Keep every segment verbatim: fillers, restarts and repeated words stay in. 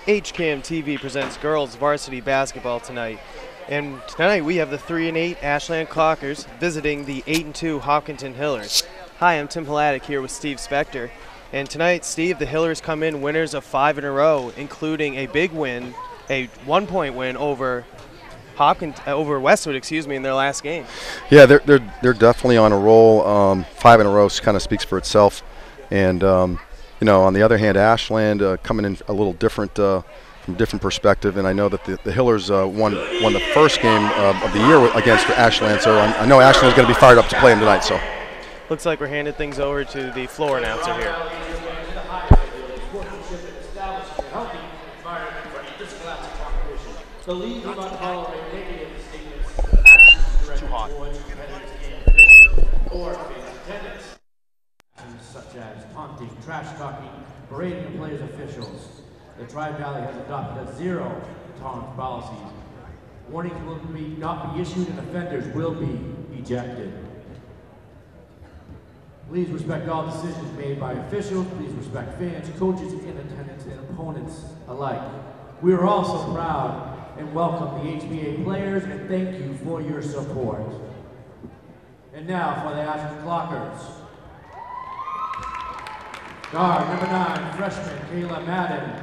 H C A M T V presents girls varsity basketball tonight. And tonight we have the three and eight Ashland Clockers visiting the eight and two Hopkinton Hillers. Hi, I'm Tim Hladek here with Steve Spector. And tonight, Steve, the Hillers come in winners of five in a row, including a big win, a one-point win over Hopkins, uh, over Westwood, excuse me, in their last game. Yeah, they're they're they're definitely on a roll. Um, five in a row kind of speaks for itself. And um, you know, on the other hand, Ashland uh, coming in a little different uh, from a different perspective. And I know that the, the Hillers uh, won won the first game uh, of the year against Ashland, so I, I know Ashland is going to be fired up to play them tonight. So. Looks like we're handing things over to the floor announcer here. The league will not tolerate negative statements, Too hot. or attendance, such as taunting, trash talking, berating the players' officials. The Tri-Valley has adopted a zero taunt policy. Warnings will be, not be issued and offenders will be ejected. Please respect all decisions made by officials. Please respect fans, coaches in attendance, and opponents alike. We are also proud and welcome the H B A players and thank you for your support. And now for the Ashland Clockers. Guard number nine, freshman Kayla Madden.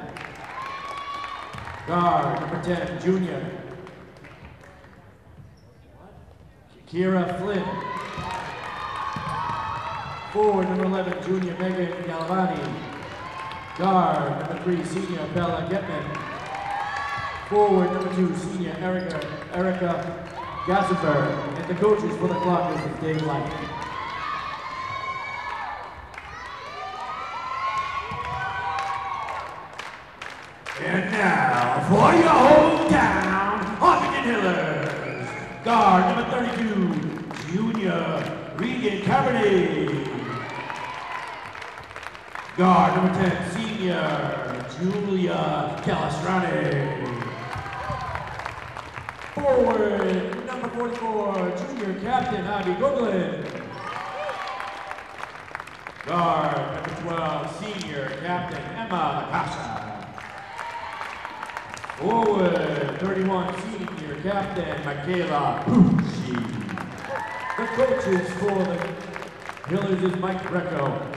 Guard number ten, junior Kira Flynn. Forward number eleven, junior Megan Galavani. Guard number three, senior Bella Getman. Forward number two, senior Erica Erica Gassenberg. And the coaches for the Clockers is Dave Light. And now for your hometown Hopkinton Hillers. Guard number thirty-two, junior Regan Cabernet. Guard number ten, senior Julia Calastrani. Forward number forty-four, junior captain Abby Goglin. Guard number twelve, senior captain Emma Akasha. Forward thirty-one, senior captain Michaela Pucci. The coaches for the Hillers is Mike Greco.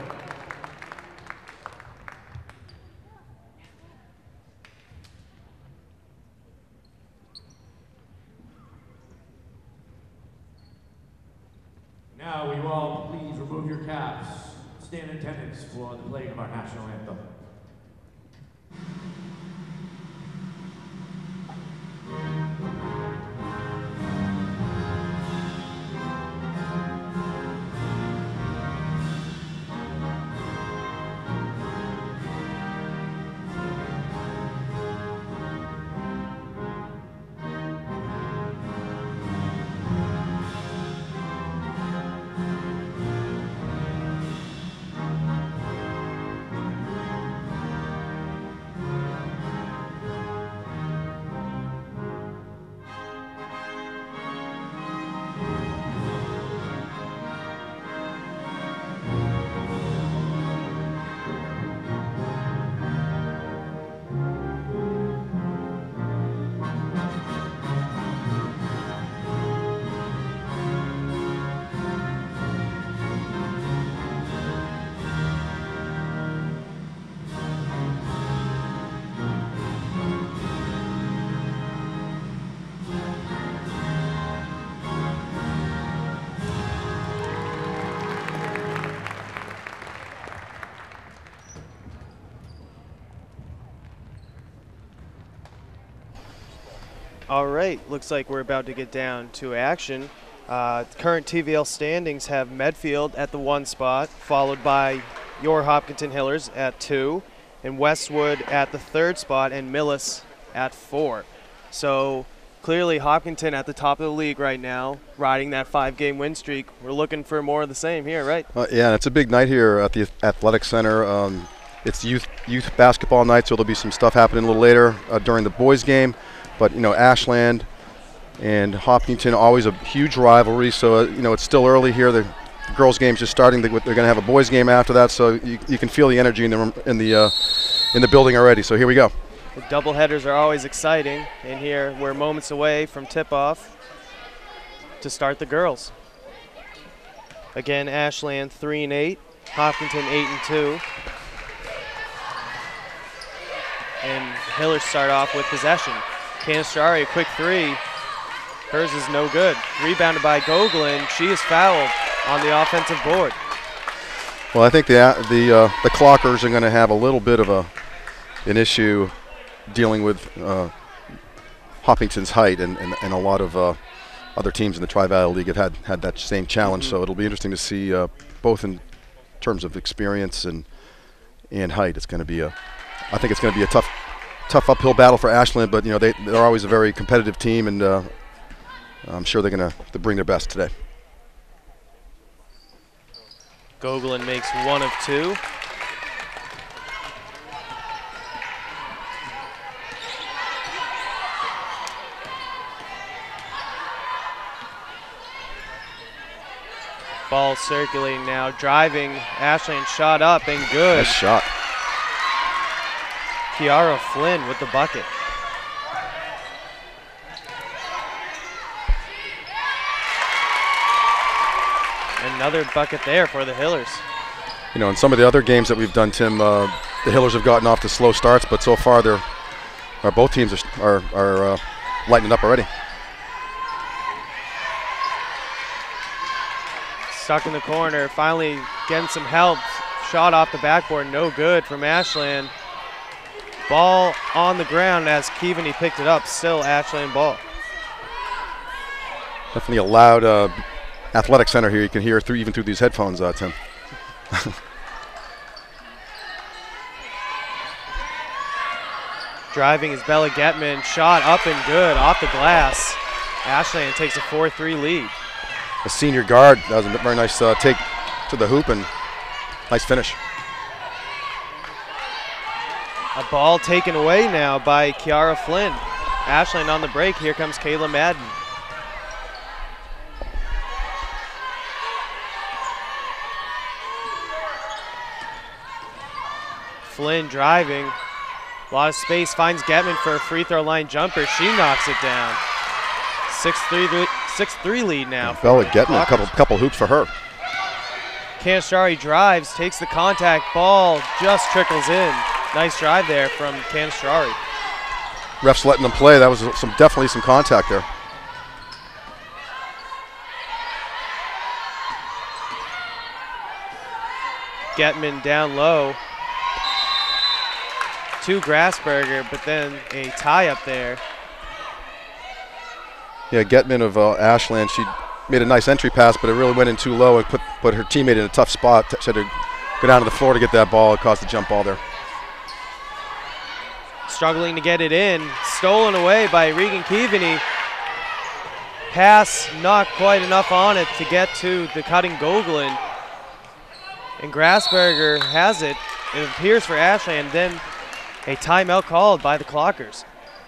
Now will you all please remove your caps, stand in attendance for the playing of our national anthem. All right, looks like we're about to get down to action. Uh, current T V L standings have Medfield at the one spot, followed by your Hopkinton Hillers at two, and Westwood at the third spot, and Millis at four. So clearly Hopkinton at the top of the league right now, riding that five-game win streak. We're looking for more of the same here, right? Uh, yeah, and it's a big night here at the Athletic Center. Um, it's youth youth basketball night, so there'll be some stuff happening a little later uh, during the boys' game. But, you know, Ashland and Hopkinton, always a huge rivalry. So, uh, you know, it's still early here. The girls' game's just starting. They're going to have a boys' game after that. So you, you can feel the energy in the in the uh, in the building already. So here we go. The doubleheaders are always exciting, and here we're moments away from tip-off to start the girls. Again, Ashland three and eight, Hopkinton eight and two. And Hillers start off with possession. Canistrari, a quick three. Hers is no good. Rebounded by Gogolin. She is fouled on the offensive board. Well, I think the the uh, the Clockers are going to have a little bit of a an issue dealing with uh, Hopkinton's height, and, and, and a lot of uh, other teams in the Tri-Valley League have had, had that same challenge. Mm-hmm. So it'll be interesting to see uh, both in terms of experience and and height. It's going to be a, I think it's going to be a tough tough uphill battle for Ashland, but you know they they're always a very competitive team, and uh, I'm sure they're going to bring their best today. Gogolin makes one of two. Ball circulating now, driving. Ashland shot up and good. Nice shot. Kiara Flynn with the bucket. Another bucket there for the Hillers. You know, in some of the other games that we've done, Tim, uh, the Hillers have gotten off to slow starts, but so far they're, or both teams are, are, are uh, lightening up already. Stuck in the corner, finally getting some help. Shot off the backboard, no good from Ashland. Ball on the ground as Keaveney picked it up, still Ashland ball. Definitely a loud uh, athletic center here. You can hear through even through these headphones, uh, Tim. Driving is Bella Getman, shot up and good, off the glass. Ashland takes a four three lead. A senior guard, that was a very nice uh, take to the hoop and nice finish. A ball taken away now by Kiara Flynn. Ashland on the break, here comes Kayla Madden. Flynn driving, a lot of space, finds Getman for a free throw line jumper. She knocks it down. six three lead now. Bella Getman, a couple, couple hoops for her. Canistrari drives, takes the contact, ball just trickles in. Nice drive there from Canistrari. Refs letting them play. That was some definitely some contact there. Getman down low to Grassberger, but then a tie up there. Yeah, Getman of uh, Ashland, she made a nice entry pass, but it really went in too low and put, put her teammate in a tough spot. She had to go down to the floor to get that ball. It caused a jump ball there. Struggling to get it in. Stolen away by Regan Keaveney. Pass not quite enough on it to get to the cutting Gogolin. And Grassberger has it. It appears for Ashland, then a timeout called by the Clockers.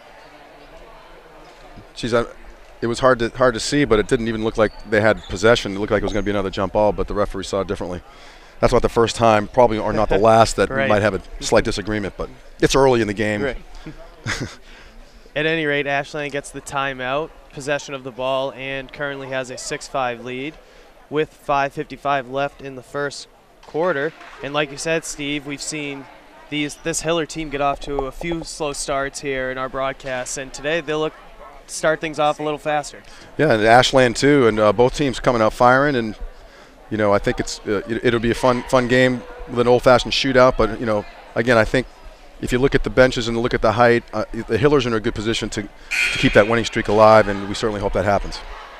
She's uh, it was hard to hard to see, but it didn't even look like they had possession. It looked like it was going to be another jump ball, but the referee saw it differently. That's not the first time, probably, or not the last, that right. we might have a slight disagreement, but it's early in the game. Right. At any rate, Ashland gets the timeout, possession of the ball, and currently has a six five lead with five fifty-five left in the first quarter. And like you said, Steve, we've seen these this Hiller team get off to a few slow starts here in our broadcasts, and today they'll look to start things off a little faster. Yeah, and Ashland too, and uh, both teams coming out firing, and you know, I think it's uh, it, it'll be a fun fun game with an old-fashioned shootout. But you know, again, I think if you look at the benches and look at the height, uh, the Hillers are in a good position to, to keep that winning streak alive, and we certainly hope that happens.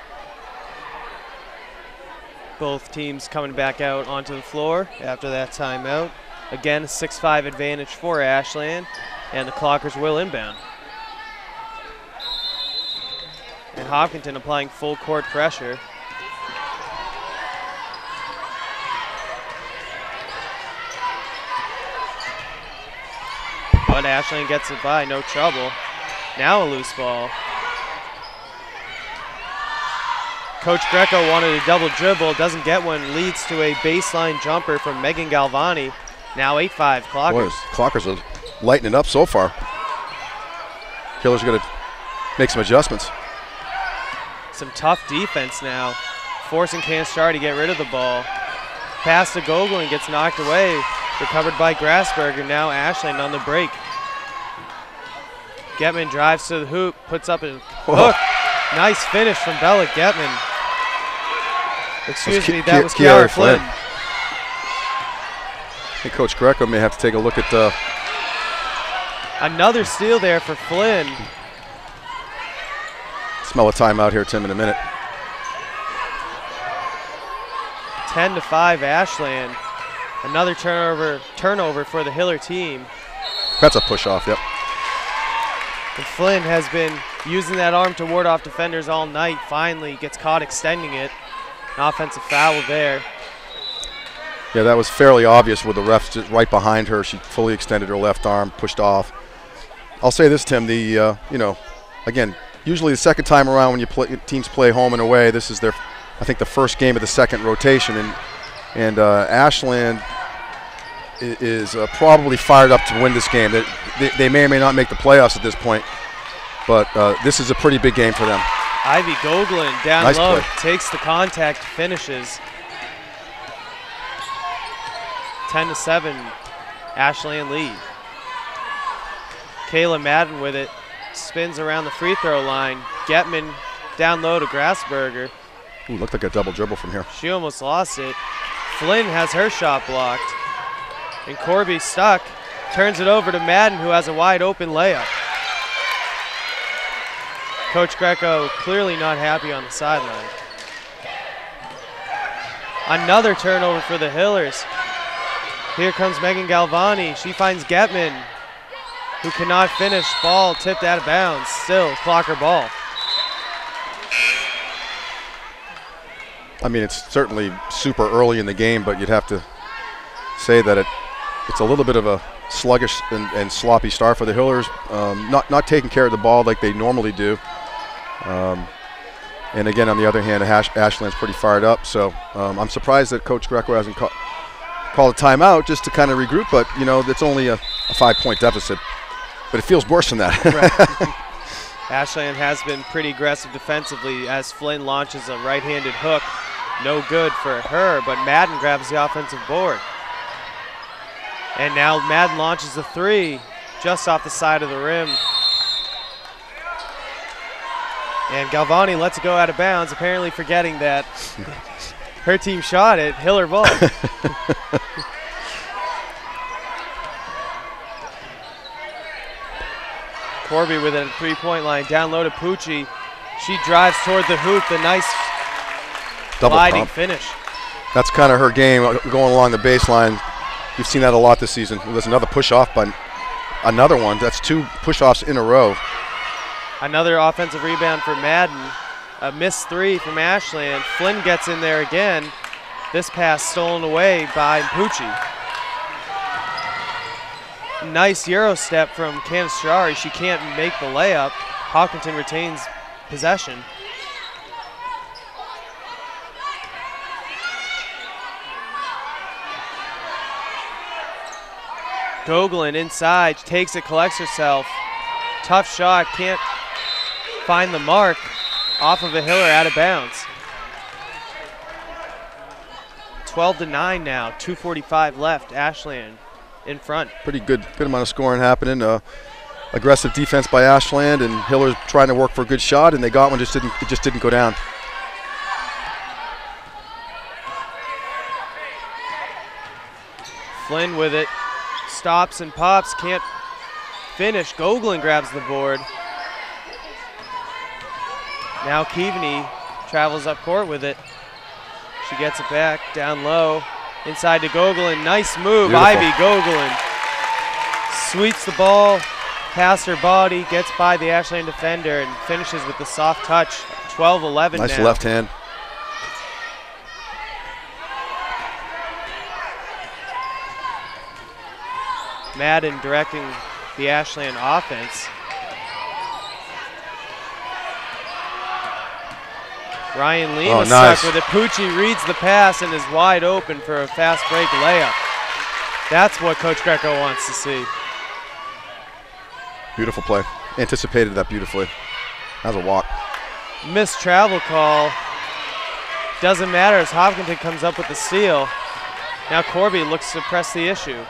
Both teams coming back out onto the floor after that timeout. Again, a six five advantage for Ashland, and the Clockers will inbound. And Hopkinton applying full court pressure. But Ashland gets it by, no trouble. Now a loose ball. Coach Greco wanted a double dribble, doesn't get one, leads to a baseline jumper from Megan Galvani. Now eight five Clockers. Boy, Clockers are lightening up so far. Hiller's going to make some adjustments. Some tough defense now, forcing Canistrar to get rid of the ball. Pass to Gogolin gets knocked away, recovered by Grassberger. Now Ashland on the break. Getman drives to the hoop, puts up a hook. Nice finish from Bella Getman. Excuse me, that was Kiara Flynn. Flynn. I think Coach Greco may have to take a look at uh, another steal there for Flynn. Smell a timeout here, Tim, in a minute. ten to five Ashland. Another turnover turnover for the Hiller team. That's a push off, yep. And Flynn has been using that arm to ward off defenders all night. Finally gets caught extending it. An offensive foul there. Yeah, that was fairly obvious with the refs just right behind her. She fully extended her left arm, pushed off. I'll say this, Tim, the, uh, you know, again, usually the second time around when you play, teams play home and away, this is their, I think, the first game of the second rotation. And, and uh, Ashland is uh, probably fired up to win this game. They, they, they may or may not make the playoffs at this point, but uh, this is a pretty big game for them. Ivy Gogolin down Nice low, play. takes the contact, finishes. ten to seven, Ashland lead. Kayla Madden with it, spins around the free throw line. Getman down low to Grassberger. Ooh, looked like a double dribble from here. She almost lost it. Flynn has her shot blocked. And Corby stuck, turns it over to Madden, who has a wide open layup. Coach Greco clearly not happy on the sideline. Another turnover for the Hillers. Here comes Megan Galvani. She finds Getman, who cannot finish. Ball tipped out of bounds. Still clocker ball. I mean, it's certainly super early in the game, but you'd have to say that it it's a little bit of a sluggish and, and sloppy start for the Hillers. Um, not not taking care of the ball like they normally do. Um, and again, on the other hand, Ash Ashland's pretty fired up. So um, I'm surprised that Coach Greco hasn't ca called a timeout just to kind of regroup. But you know, it's only a, a five-point deficit. But it feels worse than that. Right. Ashland has been pretty aggressive defensively as Flynn launches a right-handed hook. No good for her, but Madden grabs the offensive board. And now Madden launches a three just off the side of the rim. And Galvani lets it go out of bounds, apparently forgetting that her team shot it. Hiller ball. Corby with it at the three-point line, down low to Pucci. She drives toward the hoop, the nice Double gliding pump. finish. That's kind of her game, uh, going along the baseline. You've seen that a lot this season. There's another push-off, but another one. That's two push-offs in a row. Another offensive rebound for Madden. A missed three from Ashland. Flynn gets in there again. This pass stolen away by Pucci. Nice Euro step from Canistrari. She can't make the layup. Hawkinson retains possession. Gogolin inside, takes it, collects herself. Tough shot, can't find the mark. Off of a Hiller, out of bounds. twelve to nine now, two forty-five left. Ashland in front. Pretty good, good amount of scoring happening. Uh, aggressive defense by Ashland, and Hiller's trying to work for a good shot, and they got one. Just didn't, it just didn't go down. Flynn with it, stops and pops, can't finish. Gogolin grabs the board. Now Keaveney travels up court with it. She gets it back, down low, inside to Gogolin. Nice move, Beautiful. Ivy Gogolin. Sweeps the ball, past her body, gets by the Ashland defender, and finishes with the soft touch. twelve eleven Nice now. left hand. Madden directing the Ashland offense. Ryan Lima Oh, nice. stuck with it. Pucci reads the pass and is wide open for a fast break layup. That's what Coach Greco wants to see. Beautiful play. anticipated that beautifully. That was a walk. Missed travel call. Doesn't matter as Hopkinton comes up with the steal. Now Corby looks to press the issue.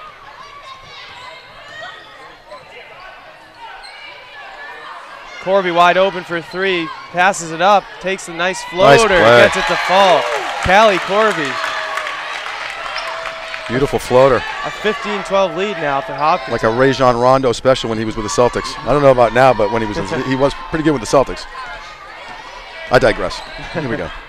Corby wide open for three, passes it up, takes a nice floater, nice gets it to fall. Callie Corby. Beautiful floater. A fifteen twelve lead now for Hopkinton. Like a Rajon Rondo special when he was with the Celtics. I don't know about now, but when he was in, he was pretty good with the Celtics. I digress. Here we go.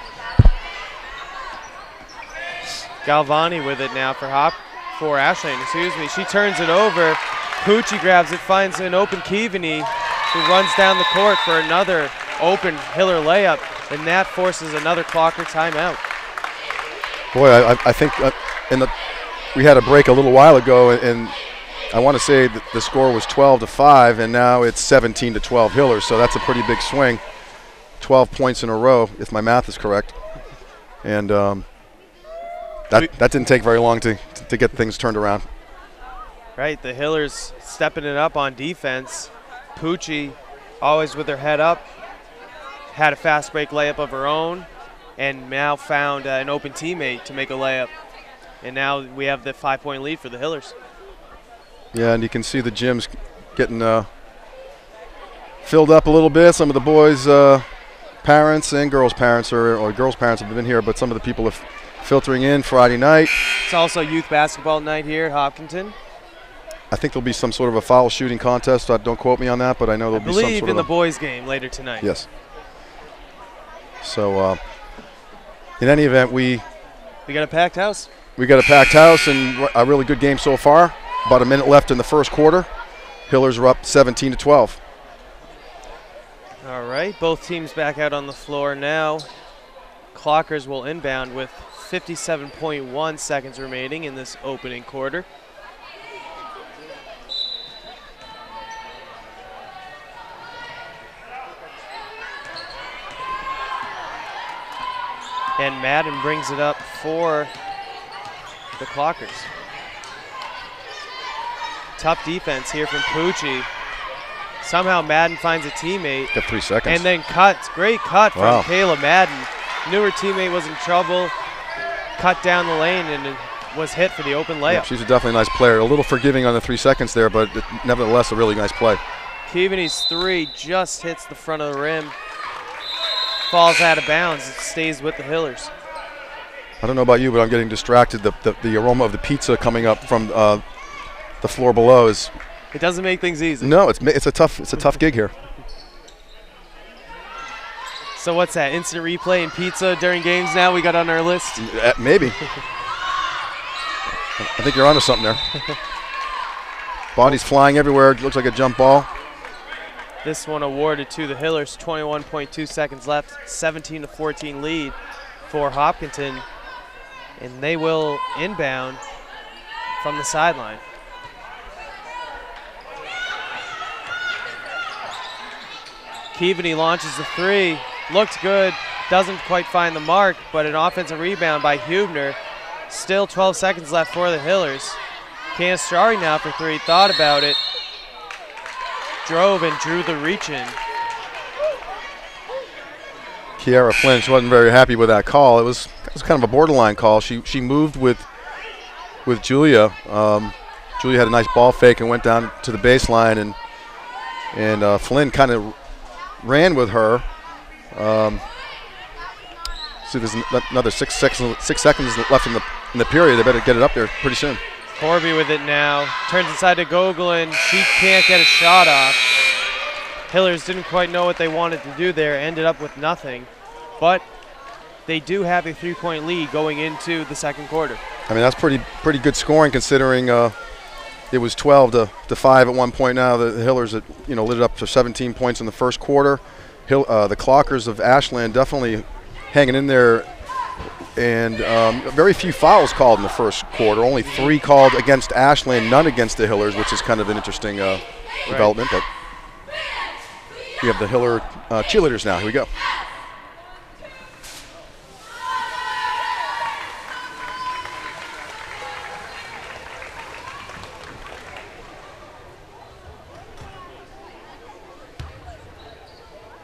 Galvani with it now for Hop for Ashland, excuse me. She turns it over. Pucci grabs it, finds an open Keaveney, who runs down the court for another open Hiller layup, and that forces another Clocker timeout. Boy, I, I think uh, in the we had a break a little while ago, and, and I want to say that the score was twelve to five, and now it's seventeen to twelve Hiller. So that's a pretty big swing. twelve points in a row, if my math is correct, and um, that that didn't take very long to to get things turned around. Right, the Hillers stepping it up on defense. Pucci always with her head up, had a fast break layup of her own, and now found uh, an open teammate to make a layup. And now we have the five-point lead for the Hillers. Yeah, and you can see the gym's getting uh, filled up a little bit. Some of the boys' uh, parents and girls' parents, or, or girls' parents have been here, but some of the people are filtering in Friday night. It's also youth basketball night here at Hopkinton. I think there'll be some sort of a foul shooting contest. Uh, don't quote me on that, but I know there'll I be some believe sort in of the boys' game later tonight. Yes. So, uh, in any event, we we got a packed house. We got a packed house and a really good game so far. About a minute left in the first quarter. Hillers are up seventeen to twelve. All right, both teams back out on the floor now. Clockers will inbound with fifty-seven point one seconds remaining in this opening quarter. And Madden brings it up for the Clockers. Tough defense here from Pucci. Somehow Madden finds a teammate. Got three seconds. And then cuts. Great cut from Wow. Kayla Madden. Knew her teammate was in trouble. Cut down the lane and was hit for the open layup. Yeah, she's a definitely nice player. A little forgiving on the three seconds there, but it, nevertheless a really nice play. Keaveney's three just hits the front of the rim. Falls out of bounds. It stays with the Hillers. I don't know about you, but I'm getting distracted. The, the, the aroma of the pizza coming up from uh, the floor below is. It doesn't make things easy. No, it's it's a tough it's a tough gig here. So what's that? Instant replay and pizza during games now we got on our list? Uh, maybe. I think you're onto something there. Bodies flying everywhere. It looks like a jump ball. This one awarded to the Hillers. twenty-one point two seconds left. seventeen to fourteen lead for Hopkinton. And they will inbound from the sideline. Keaveney launches the three. Looked good. Doesn't quite find the mark, but an offensive rebound by Hubner. Still twelve seconds left for the Hillers. Canastrari now for three. Thought about it. Drove and drew the reach in. Kiara Flynn, she wasn't very happy with that call. It was, it was kind of a borderline call. She she moved with with Julia. Um, Julia had a nice ball fake and went down to the baseline, and and uh, Flynn kind of ran with her. Um, see, there's an- another six seconds six seconds left in the in the period. They better get it up there pretty soon. Corby with it now. Turns inside to Gogolin. She can't get a shot off. Hillers didn't quite know what they wanted to do there. Ended up with nothing. But they do have a three-point lead going into the second quarter. I mean, that's pretty pretty good scoring considering uh, it was twelve to five at one point. Now the, the Hillers, had, you know, lit it up to seventeen points in the first quarter. Hill, uh, the Clockers of Ashland definitely hanging in there, and um, very few fouls called in the first quarter. Only three called against Ashland, none against the Hillers, which is kind of an interesting uh, Right. development. But we have the Hiller uh, cheerleaders now. Here we go.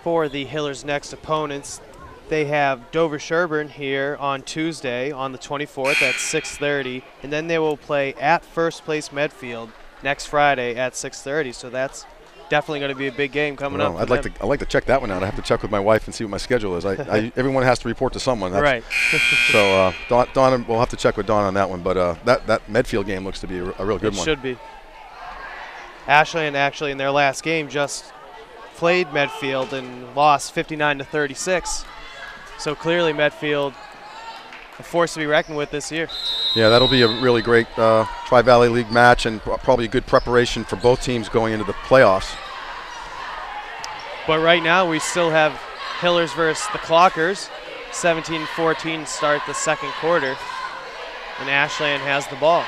For the Hillers' next opponents, they have Dover Sherburne here on Tuesday on the twenty-fourth at six thirty, and then they will play at first place Medfield next Friday at six thirty. So that's definitely going to be a big game coming up. I'd like them. to. I'd like to check that one out. I have to check with my wife and see what my schedule is. I, I everyone has to report to someone. That's, right. so uh, Dawn, Dawn, we'll have to check with Dawn on that one. But uh, that that Medfield game looks to be a, a real good it one. It should be. Ashland actually in their last game just played Medfield and lost fifty-nine to thirty-six. So clearly Medfield a force to be reckoned with this year. Yeah, that'll be a really great uh, Tri-Valley League match and probably a good preparation for both teams going into the playoffs. But right now we still have Hillers versus the Clockers. seventeen fourteen start the second quarter, and Ashland has the ball.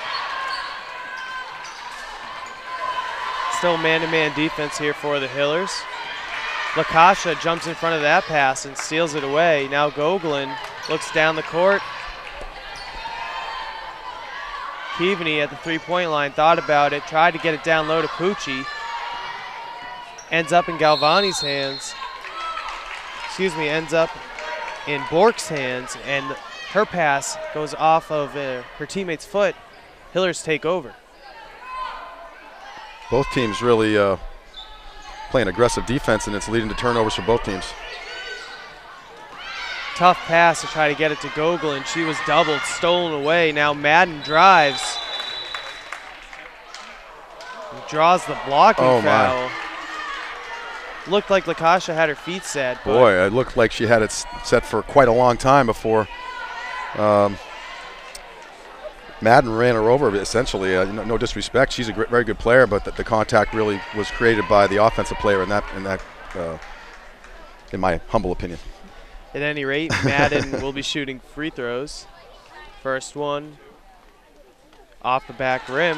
Still man-to-man defense here for the Hillers. Lakasha jumps in front of that pass and steals it away. Now Gogolin looks down the court. Keaveney at the three-point line thought about it, tried to get it down low to Pucci. Ends up in Galvani's hands. Excuse me, ends up in Bork's hands, and her pass goes off of uh, her teammate's foot. Hillers take over. Both teams really uh, playing aggressive defense, and it's leading to turnovers for both teams. Tough pass to try to get it to Gogolin. She was doubled, stolen away. Now Madden drives. Draws the blocking oh foul. My. Looked like Lakasha had her feet set. Boy, it looked like she had it set for quite a long time before um, Madden ran her over, essentially. Uh, no, no disrespect, she's a great, very good player, but the, the contact really was created by the offensive player in that, in that, uh, in my humble opinion. At any rate, Madden will be shooting free throws. First one off the back rim.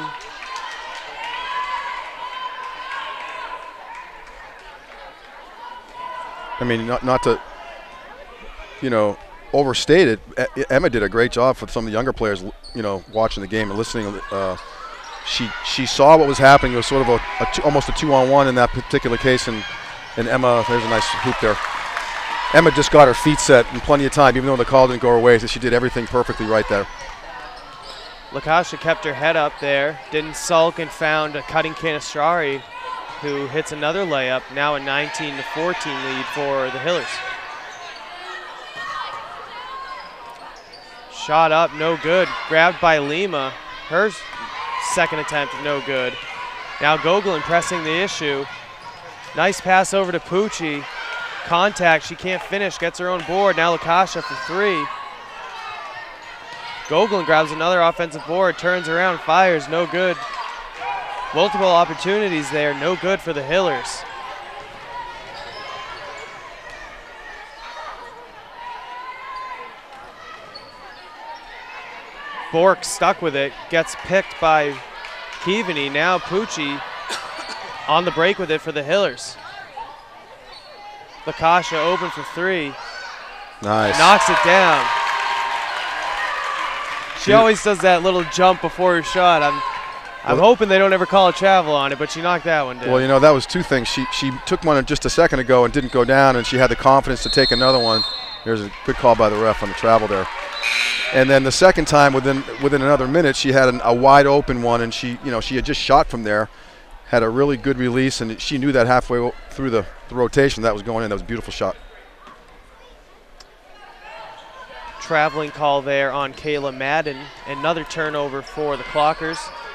I mean, not, not to, you know, overstate it. Emma did a great job for some of the younger players, you know, watching the game and listening. Uh, she she saw what was happening. It was sort of a, a two, almost a two-on-one in that particular case, and, and Emma, there's a nice hoop there. Emma just got her feet set in plenty of time, even though the call didn't go her way, so she did everything perfectly right there. Lakasha kept her head up there, didn't sulk, and found a cutting Canistrari, who hits another layup, now a nineteen to fourteen lead for the Hillers. Shot up, no good. Grabbed by Lima. Her second attempt, no good. Now Gogolin pressing the issue. Nice pass over to Pucci. Contact, she can't finish, gets her own board. Now Lakasha for three. Gogolin grabs another offensive board, turns around, fires, no good. Multiple opportunities there, no good for the Hillers. Bork stuck with it, gets picked by Keaveney. Now Pucci on the break with it for the Hillers. Lakasha open for three. Nice. Knocks it down. She always does that little jump before her shot. I'm I'm well, hoping they don't ever call a travel on it, but she knocked that one down. Well, you know, that was two things. She she took one just a second ago and didn't go down, and she had the confidence to take another one. There's a good call by the ref on the travel there. And then the second time, within within another minute, she had an, a wide open one, and she you know she had just shot from there, had a really good release, and she knew that halfway through the, the rotation that was going in. That was a beautiful shot. Traveling call there on Kayla Madden. Another turnover for the Clockers.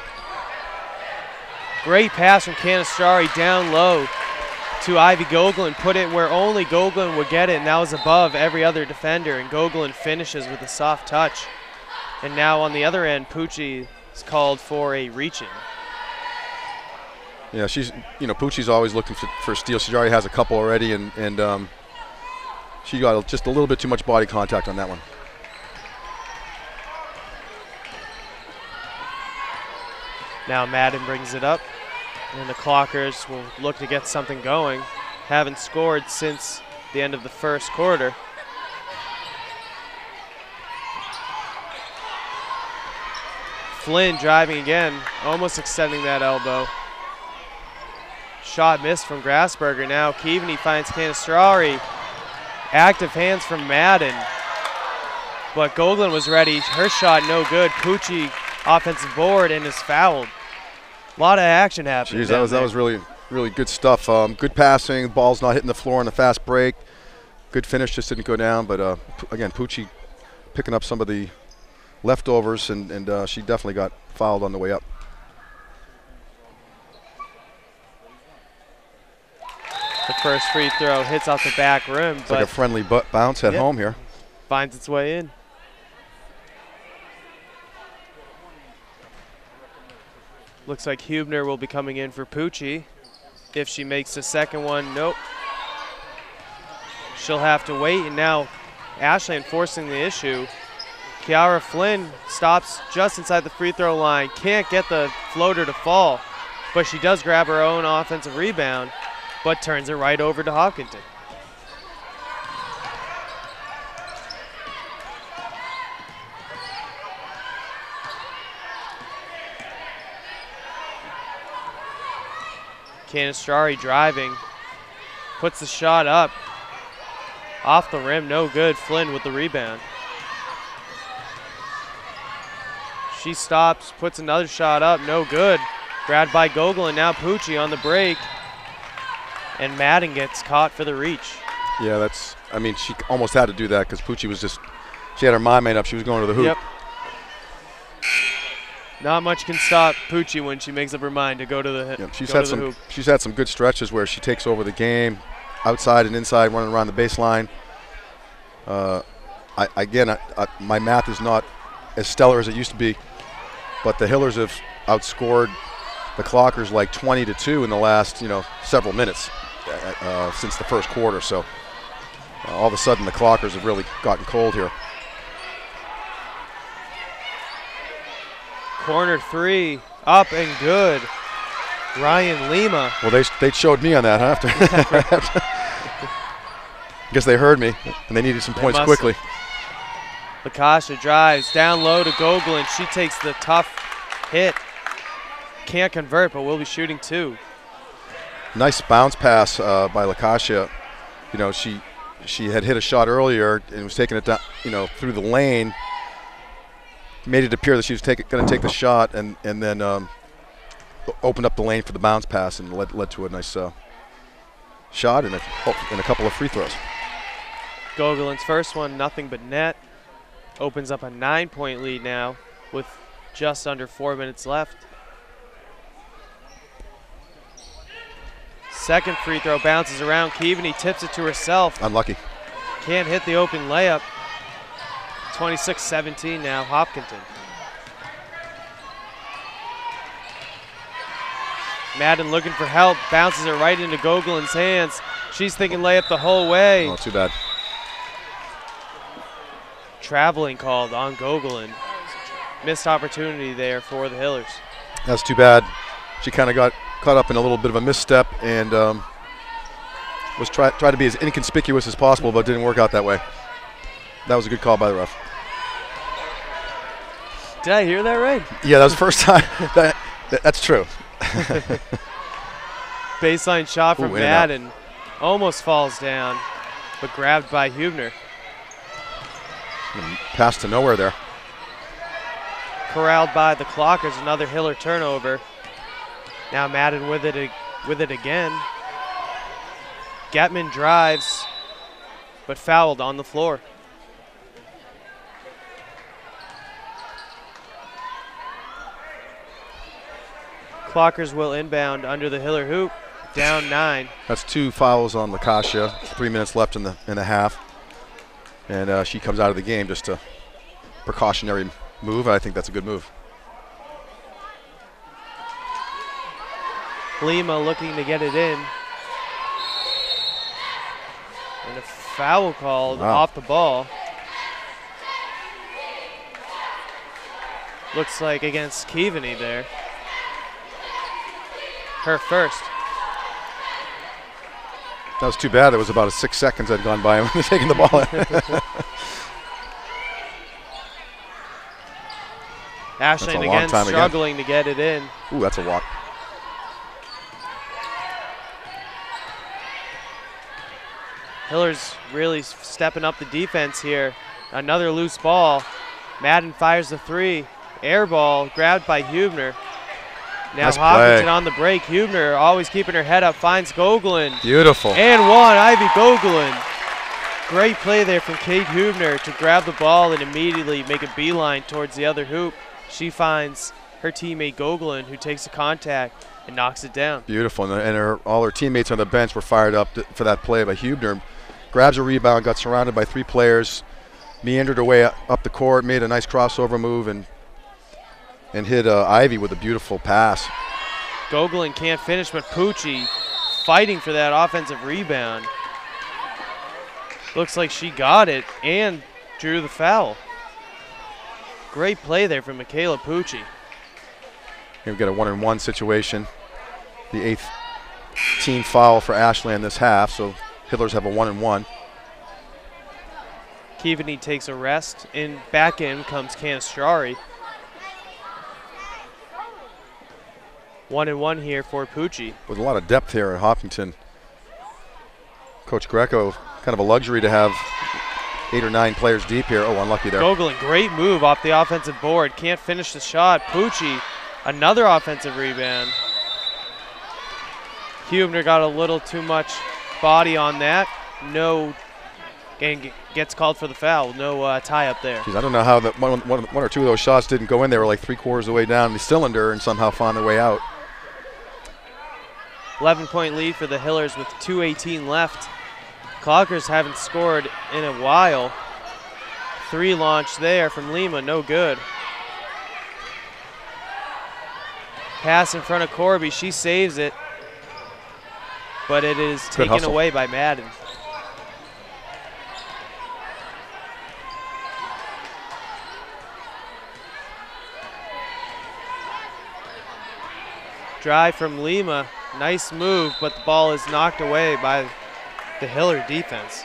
Great pass from Canistrari down low to Ivy Gogolin. Put it where only Gogolin would get it, and that was above every other defender. And Gogolin finishes with a soft touch. And now on the other end, Pucci is called for a reach-in. Yeah, she's you know Pucci's always looking for, for steals. She already has a couple already, and and um, she got just a little bit too much body contact on that one. Now Madden brings it up, and the Clockers will look to get something going. Haven't scored since the end of the first quarter. Flynn driving again, almost extending that elbow. shot missed from Grassberger. Now Keaveney finds Canestrari. Active hands from Madden. But Gogolin was ready. Her shot no good. Pucci offensive board and is fouled. A lot of action happening. Jeez, that was, that was really, really good stuff. Um, good passing. The ball's not hitting the floor on the fast break. Good finish, just didn't go down. But uh, again, Pucci picking up some of the leftovers, and, and uh, she definitely got fouled on the way up. The first free throw hits off the back rim. It's but like a friendly bu bounce at yep, home here. Finds its way in. Looks like Hubner will be coming in for Pucci. If she makes the second one, nope. She'll have to wait, and now Ashland forcing the issue. Kiara Flynn stops just inside the free throw line. Can't get the floater to fall, but she does grab her own offensive rebound, but turns it right over to Hopkinton. Canestrari driving, puts the shot up. Off the rim, no good. Flynn with the rebound. She stops, puts another shot up, no good. Grabbed by Gogolin, now Pucci on the break. And Madden gets caught for the reach. Yeah, that's, I mean, she almost had to do that because Pucci was just, she had her mind made up. She was going to the hoop. Yep. Not much can stop Pucci when she makes up her mind to go to the, yep. she's go had to some, the hoop. She's had some good stretches where she takes over the game, outside and inside, running around the baseline. Uh, I, again, I, I, my math is not as stellar as it used to be, but the Hillers have outscored the Clockers like twenty to two in the last, you know, several minutes uh, uh, since the first quarter. So uh, all of a sudden, the Clockers have really gotten cold here. Corner three, up and good. Ryan Lima. Well, they they showed me on that, huh? After I guess they heard me, and they needed some They points must quickly. have. Lakasha drives down low to Gogolin. She takes the tough hit. Can't convert, but will be shooting two. Nice bounce pass uh, by Lakasha. You know, she she had hit a shot earlier and was taking it down, you know, through the lane. Made it appear that she was going to take the shot, and and then um, opened up the lane for the bounce pass, and led led to a nice uh, shot and a oh, and a couple of free throws. Gogolin's first one, nothing but net. Opens up a nine-point lead now with just under four minutes left. Second free throw bounces around. Keaveney tips it to herself. Unlucky. Can't hit the open layup. twenty-six seventeen now, Hopkinton. Madden looking for help, bounces it right into Gogolin's hands. She's thinking layup the whole way. Oh, too bad. Traveling called on Gogolin. Missed opportunity there for the Hillers. That's too bad. She kind of got caught up in a little bit of a misstep and um, was try try to be as inconspicuous as possible, but didn't work out that way. That was a good call by the ref. Did I hear that right? Yeah, that was the first time. that, that, that's true. Baseline shot from Ooh, in and out. Madden. Almost falls down, but grabbed by Hubner. Pass to nowhere there. Corralled by the Clockers, another Hiller turnover. Now Madden with it, with it again. Getman drives, but fouled on the floor. Clockers will inbound under the Hiller hoop, down nine. That's two fouls on Lakasha. Three minutes left in the in the half, and uh, she comes out of the game. Just a precautionary move. I think that's a good move. Lima looking to get it in. And a foul called Wow. off the ball. Looks like against Keaveney there. Her first. That was too bad. It was about a six seconds had gone by when taking the ball. Ashland a long again time again. struggling to get it in. Ooh, that's a walk. Hiller's really stepping up the defense here. Another loose ball. Madden fires the three. Air ball grabbed by Hubner. Now Nice Hopkinton play. on the break. Hubner always keeping her head up, finds Gogolin. Beautiful. And one, Ivy Gogolin. Great play there from Kate Hubner to grab the ball and immediately make a beeline towards the other hoop. She finds her teammate Gogolin, who takes the contact and knocks it down. Beautiful, and, and her, all her teammates on the bench were fired up to, for that play. But Hubner grabs a rebound, got surrounded by three players, meandered her way up, up the court, made a nice crossover move, and and hit uh, Ivy with a beautiful pass. Gogolin can't finish, but Pucci fighting for that offensive rebound. Looks like she got it and drew the foul. Great play there from Michaela Pucci. Here we got a one-and-one situation. The eighth team foul for Ashland this half, so Hillers have a one-and-one. Keaveney takes a rest, and back in comes Canestrari. One and one here for Pucci. With a lot of depth here at Hopkinton. Coach Greco, kind of a luxury to have eight or nine players deep here. Oh, unlucky there. Gogolin, great move off the offensive board. Can't finish the shot. Pucci, another offensive rebound. Hubner got a little too much body on that. No, and gets called for the foul. No uh, tie up there. Jeez, I don't know how that one, one, one or two of those shots didn't go in. They were like three quarters of the way down the cylinder and somehow found their way out. eleven point lead for the Hillers with two eighteen left. Clockers haven't scored in a while. Three launch there from Lima, no good. Pass in front of Corby, she saves it, but it is Good taken hustle. away by Madden. Drive from Lima, nice move, but the ball is knocked away by the Hiller defense.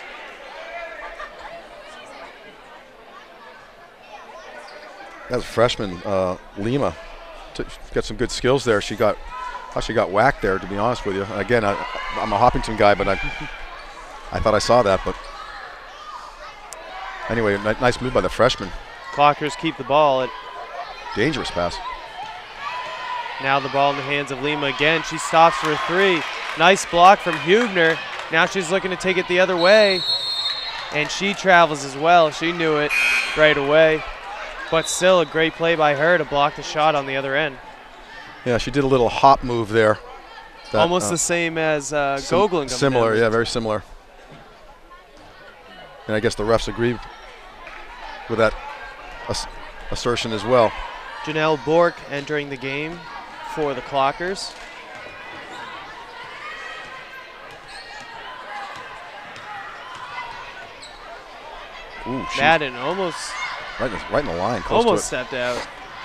That was freshman uh, Lima. T got some good skills there. She got, thought she got whacked there, to be honest with you. Again, I, I'm a Hopkinton guy, but I, I thought I saw that. But anyway, n nice move by the freshman. Clockers keep the ball. At Dangerous pass. now the ball in the hands of Lima again. She stops for a three. Nice block from Hubner. Now she's looking to take it the other way, and she travels as well. She knew it right away, but still a great play by her to block the shot on the other end. Yeah, she did a little hop move there. That, Almost uh, the same as uh, sim Gogolin. coming Similar, down. yeah, very similar. And I guess the refs agreed with that ass assertion as well. Janelle Bork entering the game for the Clockers. Ooh, she Madden almost right in the, right in the line, close almost to it. stepped out.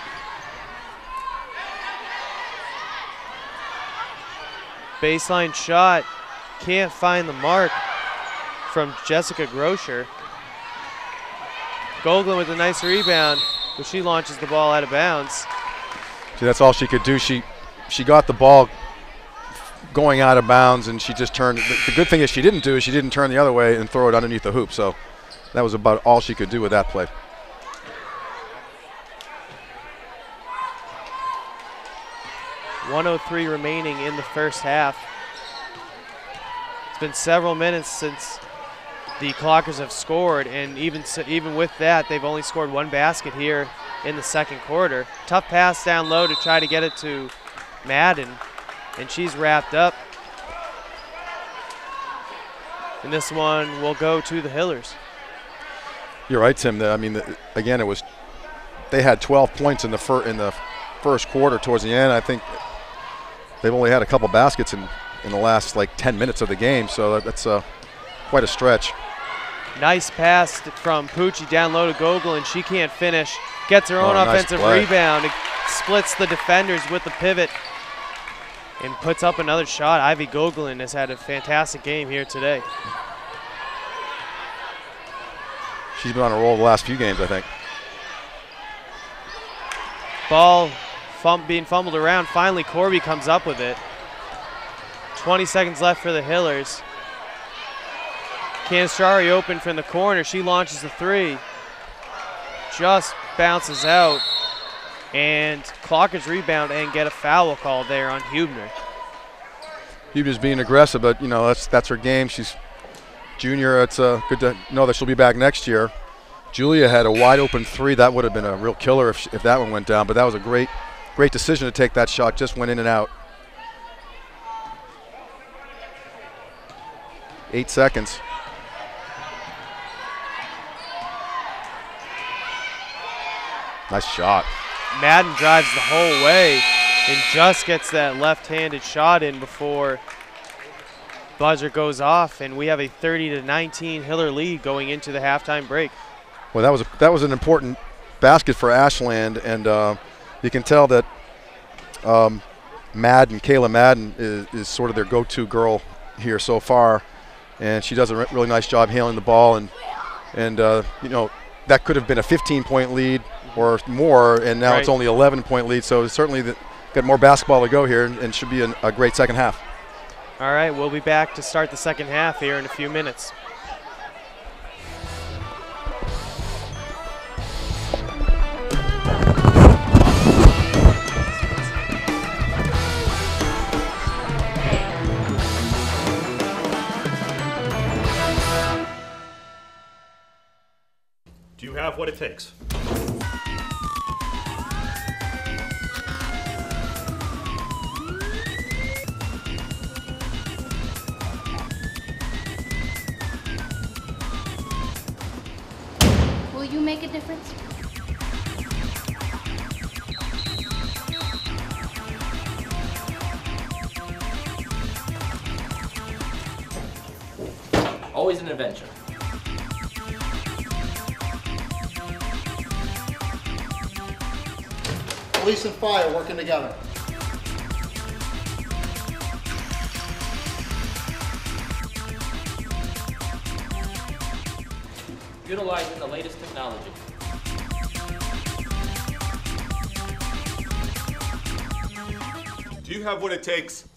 Baseline shot, can't find the mark from Jessica Grosher. Gogolin with a nice rebound, but she launches the ball out of bounds. See, that's all she could do. She she got the ball going out of bounds, and she just turned. The, the good thing is she didn't do is she didn't turn the other way and throw it underneath the hoop. So that was about all she could do with that play. one oh three remaining in the first half. It's been several minutes since the Clockers have scored, and even so, even with that, they've only scored one basket here in the second quarter. Tough pass down low to try to get it to Madden, and she's wrapped up. And this one will go to the Hillers. You're right, Tim. The, I mean, the, again, it was they had twelve points in the fir in the first quarter. Towards the end, I think they've only had a couple baskets in in the last like ten minutes of the game. So that, that's uh, quite a stretch. Nice pass from Pucci down low to Gogolin, and she can't finish. Gets her own Oh, nice offensive play. rebound. It splits the defenders with the pivot and puts up another shot. Ivy Gogolin has had a fantastic game here today. She's been on a roll the last few games, I think. Ball fum being fumbled around. Finally, Corby comes up with it. twenty seconds left for the Hillers. Canastrari open from the corner. She launches the three. Just bounces out. And Clockers rebound and get a foul call there on Hubner. Hubner's being aggressive, but you know that's that's her game. She's junior. It's uh, good to know that she'll be back next year. Julia had a wide open three. That would have been a real killer if, she, if that one went down. But that was a great, great decision to take that shot. Just went in and out. Eight seconds. Nice shot. Madden drives the whole way and just gets that left-handed shot in before buzzer goes off, and we have a thirty to nineteen Hiller lead going into the halftime break. Well, that was a, that was an important basket for Ashland, and uh, you can tell that um, Madden, Kayla Madden, is, is sort of their go-to girl here so far, and she does a re really nice job handling the ball, and and uh, you know that could have been a fifteen point lead or more, and now right. It's only eleven point lead. So certainly the, got more basketball to go here, and, and should be an, a great second half. All right, we'll be back to start the second half here in a few minutes. Do you have what it takes? Will you make a difference? Always an adventure. Police and fire working together. Utilizing the latest technology. Do you have what it takes?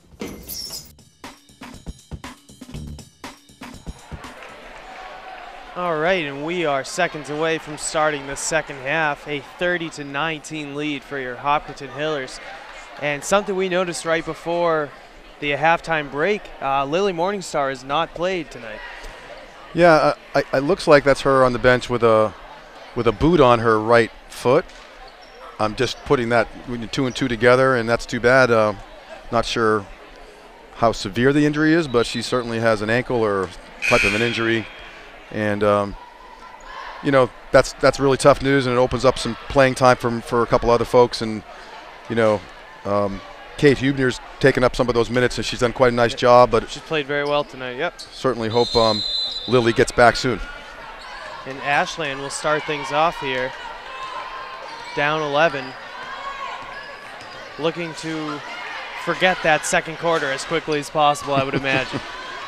All right, and we are seconds away from starting the second half, a thirty to nineteen lead for your Hopkinton Hillers. And something we noticed right before the halftime break, uh, Lily Morningstar has not played tonight. Yeah, uh, it looks like that's her on the bench with a with a boot on her right foot. I'm just putting that two and two together, and that's too bad. Uh, not sure how severe the injury is, but she certainly has an ankle or type of an injury. And um, you know that's that's really tough news, and it opens up some playing time for for a couple other folks. And you know, um, Kate Hubner's taken up some of those minutes, and she's done quite a nice job. But she's played very well tonight. Yep. Certainly hope um, Lily gets back soon. And Ashland will start things off here, down eleven, looking to forget that second quarter as quickly as possible, I would imagine.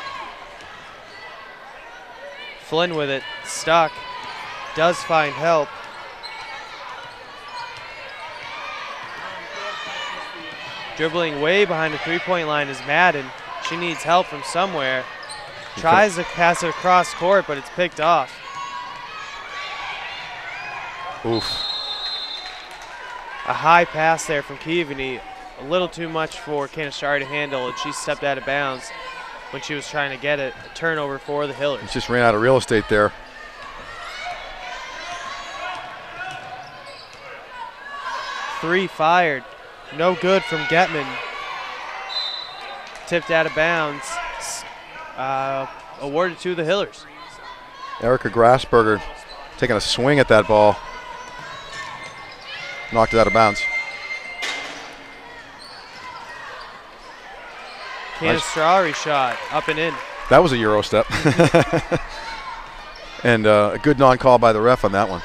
Flynn with it, stuck, does find help. Dribbling way behind the three-point line is Madden. She needs help from somewhere. Tries to pass it across court, but it's picked off. Oof. A high pass there from Keaveney, a little too much for Canastrari to handle, and she stepped out of bounds when she was trying to get it. A turnover for the Hillers. Just ran out of real estate there. Three fired. No good from Getman. Tipped out of bounds. Uh, awarded to the Hillers. Erica Grassberger taking a swing at that ball. Knocked it out of bounds. Canastrari nice shot, up and in. That was a Euro step. And uh, a good non-call by the ref on that one.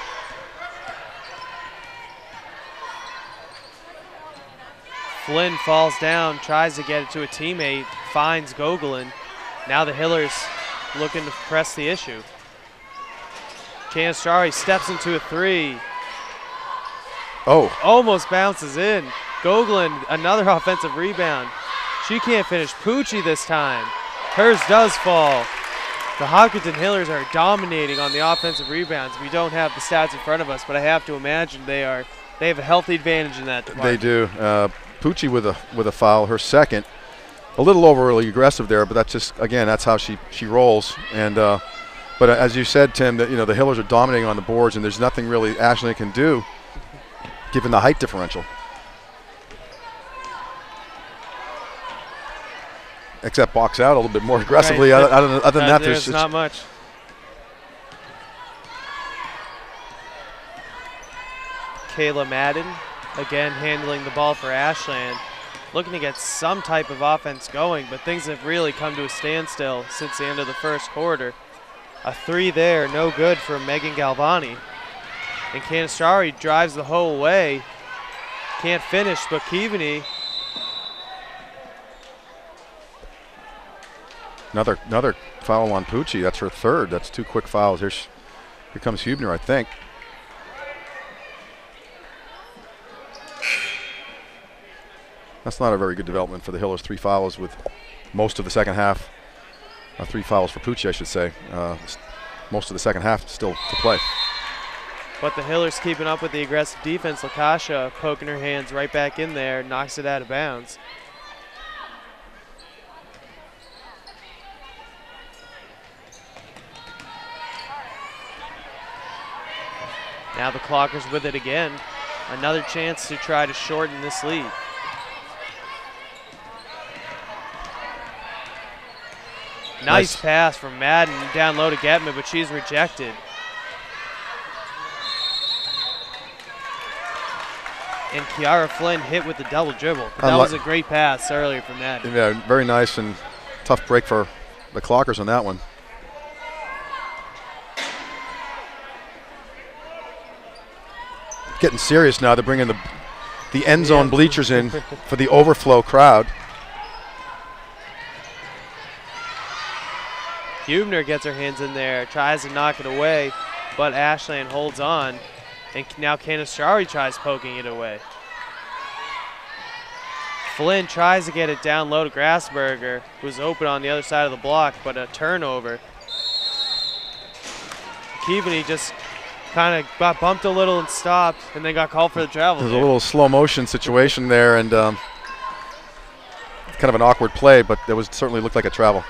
Flynn falls down, tries to get it to a teammate, finds Gogolin. Now the Hillers looking to press the issue. Canastrari steps into a three. Oh. Almost bounces in. Gogolin, another offensive rebound. She can't finish. Pucci this time. Hers does fall. The Hopkinton Hillers are dominating on the offensive rebounds. We don't have the stats in front of us, but I have to imagine they are they have a healthy advantage in that department. They do. Uh, Pucci with a with a foul, her second. A little overly aggressive there, but that's just, again, that's how she she rolls. And uh, but as you said, Tim, that you know the Hillers are dominating on the boards, and there's nothing really Ashland can do given the height differential. Except box out a little bit more aggressively. Right. Other, other, other than Uh, that, there's, there's not much. Kayla Madden, again handling the ball for Ashland, looking to get some type of offense going, but things have really come to a standstill since the end of the first quarter. A three there, no good for Megan Galvani. And Canistrari drives the whole way. Can't finish, but Keaveney. Another another foul on Pucci. That's her third. That's two quick fouls. Here's, here comes Hubner, I think. That's not a very good development for the Hillers. Three fouls with most of the second half. Uh, three fouls for Pucci, I should say. Uh, most of the second half still to play. But the Hillers keeping up with the aggressive defense. Lakasha poking her hands right back in there, knocks it out of bounds. Now the Clockers with it again. Another chance to try to shorten this lead. Nice, nice pass from Madden down low to Getman, but she's rejected. And Kiara Flynn hit with the double dribble. But that was a great pass earlier from Madden. Yeah, very nice and tough break for the Clockers on that one. Getting serious now. They're bringing the the end zone yeah. bleachers in for the overflow crowd. Hubner gets her hands in there, tries to knock it away, but Ashland holds on, and now Canistrari tries poking it away. Flynn tries to get it down low to Grassberger, who's open on the other side of the block, but a turnover. Keaveney just kind of got bumped a little and stopped, and then got called for the travel. There's a little slow motion situation there, and um, kind of an awkward play, but it was certainly looked like a travel.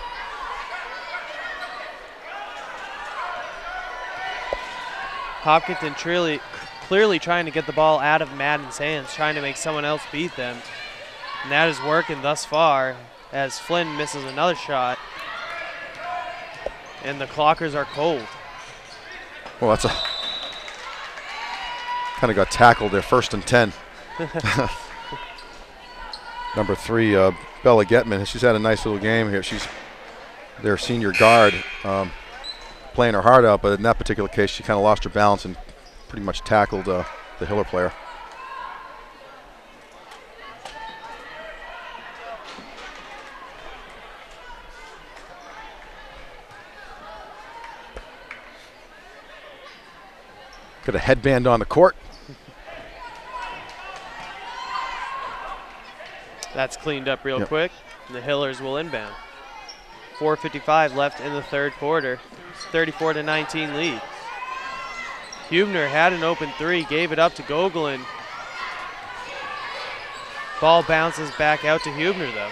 Hopkinton truly, clearly trying to get the ball out of Madden's hands, trying to make someone else beat them. And that is working thus far as Flynn misses another shot. And the Clockers are cold. Well, that's a kind of got tackled there, first and ten. Number three, uh, Bella Getman. She's had a nice little game here. She's their senior guard, um, playing her heart out, but in that particular case, she kind of lost her balance and pretty much tackled uh, the Hiller player. Got a headband on the court. That's cleaned up real yep. quick, and the Hillers will inbound. four fifty-five left in the third quarter. thirty-four to nineteen lead. Hubner had an open three, gave it up to Gogolin. Ball bounces back out to Hubner, though.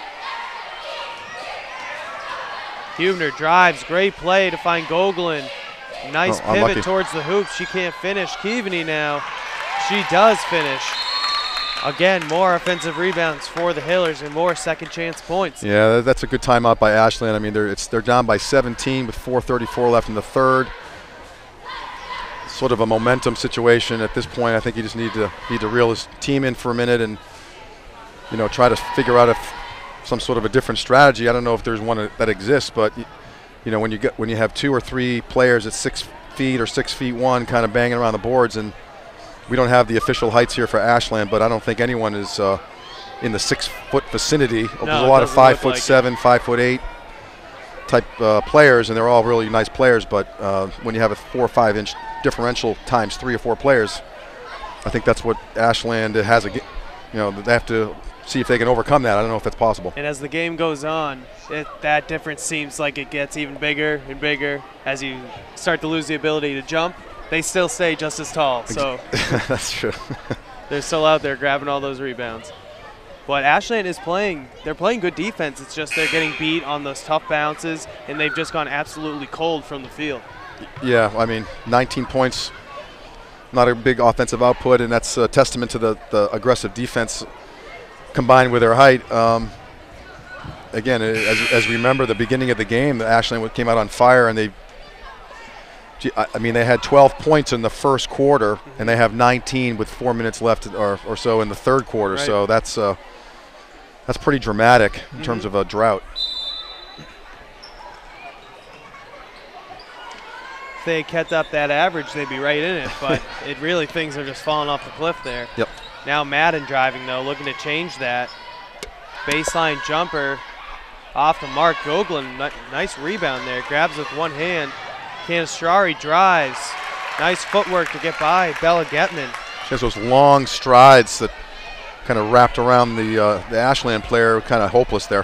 Hubner drives, great play to find Gogolin. Nice oh, pivot unlucky. towards the hoop. She can't finish. Keaveney now. She does finish. Again, more offensive rebounds for the Hillers and more second chance points. Yeah, that's a good timeout by Ashland. I mean, they're, it's, they're down by seventeen with four thirty-four left in the third. Sort of a momentum situation at this point. I think you just need to need to reel his team in for a minute and, you know, try to figure out if some sort of a different strategy. I don't know if there's one that exists, but you know, when you get when you have two or three players at six feet or six feet one, kind of banging around the boards, and we don't have the official heights here for Ashland, but I don't think anyone is uh, in the six-foot vicinity. No, there's a lot of five foot like seven, it. five foot eight type uh, players, and they're all really nice players. But uh, when you have a four or five inch differential times three or four players, I think that's what Ashland has. A, you know, they have to see if they can overcome that. I don't know if that's possible. And as the game goes on, it, that difference seems like it gets even bigger and bigger as you start to lose the ability to jump. They still stay just as tall, so that's true. they're still out there grabbing all those rebounds. But Ashland is playing, they're playing good defense. It's just they're getting beat on those tough bounces, and they've just gone absolutely cold from the field. Yeah, I mean, nineteen points, not a big offensive output, and that's a testament to the, the aggressive defense combined with their height. Um, again, as, as we remember the beginning of the game, Ashland came out on fire, and they, I mean, they had twelve points in the first quarter, mm-hmm. and they have nineteen with four minutes left or, or so in the third quarter. Right. So that's uh, that's pretty dramatic in mm-hmm. terms of a drought. If they kept up that average, they'd be right in it, but it really, things are just falling off the cliff there. Yep. Now Madden driving, though, looking to change that. Baseline jumper off the mark. Goglin, nice rebound there. Grabs with one hand. Canistrari drives. Nice footwork to get by Bella Getman. She has those long strides that kind of wrapped around the, uh, the Ashland player, kind of hopeless there.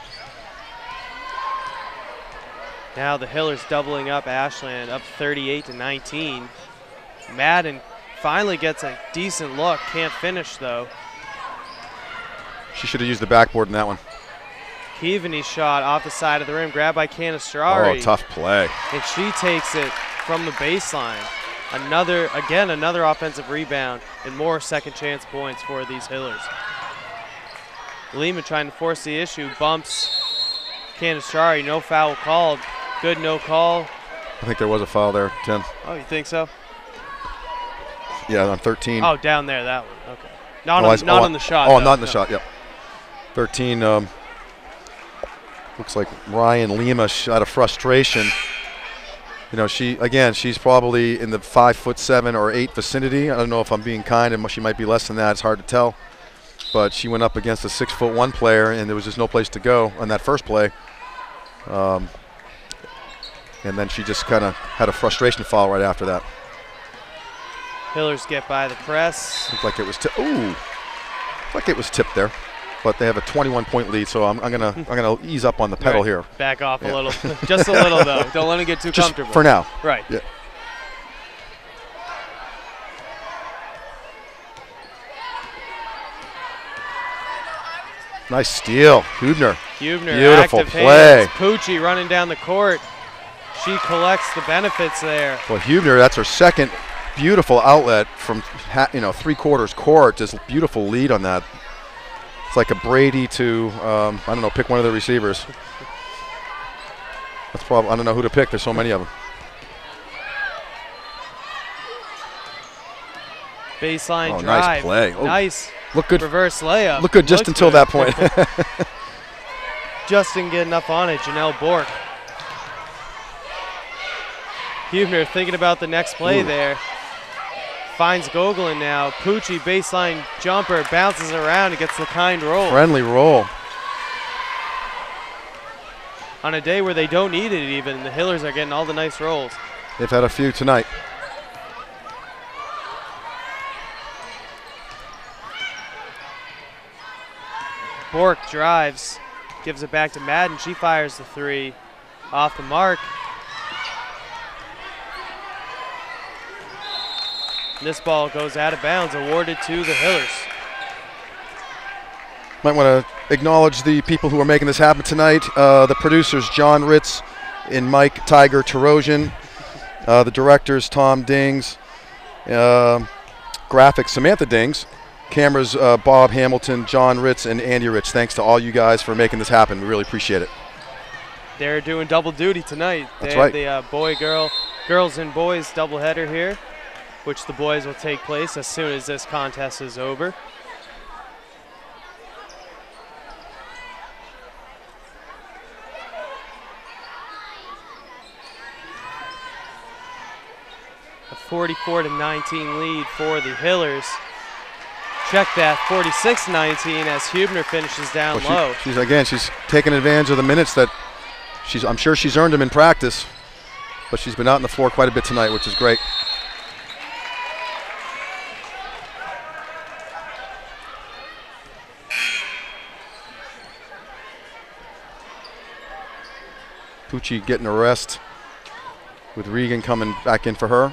Now the Hillers doubling up Ashland, up thirty-eight to nineteen. Madden finally gets a decent look, can't finish though. She should have used the backboard in that one. Keaveney's shot off the side of the rim, grabbed by Canistrari. Oh, tough play. And she takes it from the baseline. Another, again, another offensive rebound and more second chance points for these Hillers. Lehman trying to force the issue, bumps Canistrari, no foul called. Good no call. I think there was a foul there, Tim. Oh, you think so? Yeah, on thirteen. Oh, down there, that one, okay. Not, oh, on, not oh, on the shot. Oh, though. not in the no. shot, yep. thirteen, um, looks like Ryan Lima out of frustration. You know, she, again, she's probably in the five foot seven or eight vicinity. I don't know if I'm being kind, and she might be less than that. It's hard to tell. But she went up against a six foot one player, and there was just no place to go on that first play. Um, and then she just kind of had a frustration foul right after that. Hillers get by the press. Looked like it was tipped. Ooh, looked like it was tipped there. But they have a twenty-one point lead, so I'm, I'm gonna I'm gonna ease up on the pedal right. here. Back off yeah. a little, just a little though. Don't let it get too just comfortable. For now. Right. Yeah. Nice steal, Hubner. Hubner, beautiful active play. Hands. Pucci running down the court. She collects the benefits there. Well, Hubner, that's her second beautiful outlet from you know three quarters court. Just beautiful lead on that. It's like a Brady to um, I don't know. Pick one of the receivers. That's probably I don't know who to pick. There's so many of them. Baseline oh, drive. Nice play. Oh. Nice. Look good. Reverse layup. Look good just Looked until good. that point. Just didn't get enough on it. Janelle Bork. Hubner thinking about the next play Ooh. there. Finds Goglin now. Pucci baseline jumper, bounces around and gets the kind roll. Friendly roll. On a day where they don't need it even, the Hillers are getting all the nice rolls. They've had a few tonight. Bork drives, gives it back to Madden. She fires the three off the mark. This ball goes out of bounds, awarded to the Hillers. Might want to acknowledge the people who are making this happen tonight. Uh, the producers, John Ritz and Mike Tiger Terosian. Uh, the directors, Tom Dings. Uh, graphics, Samantha Dings. Cameras, uh, Bob Hamilton, John Ritz, and Andy Ritz. Thanks to all you guys for making this happen. We really appreciate it. They're doing double duty tonight. That's they right. have the uh, boy, girl, girls and boys doubleheader here, which the boys will take place as soon as this contest is over. A forty-four to nineteen lead for the Hillers. Check that, forty-six nineteen as Hubner finishes down well, low. She, she's again, she's taking advantage of the minutes that she's. I'm sure she's earned them in practice, but she's been out on the floor quite a bit tonight, which is great. Pucci getting a rest with Regan coming back in for her.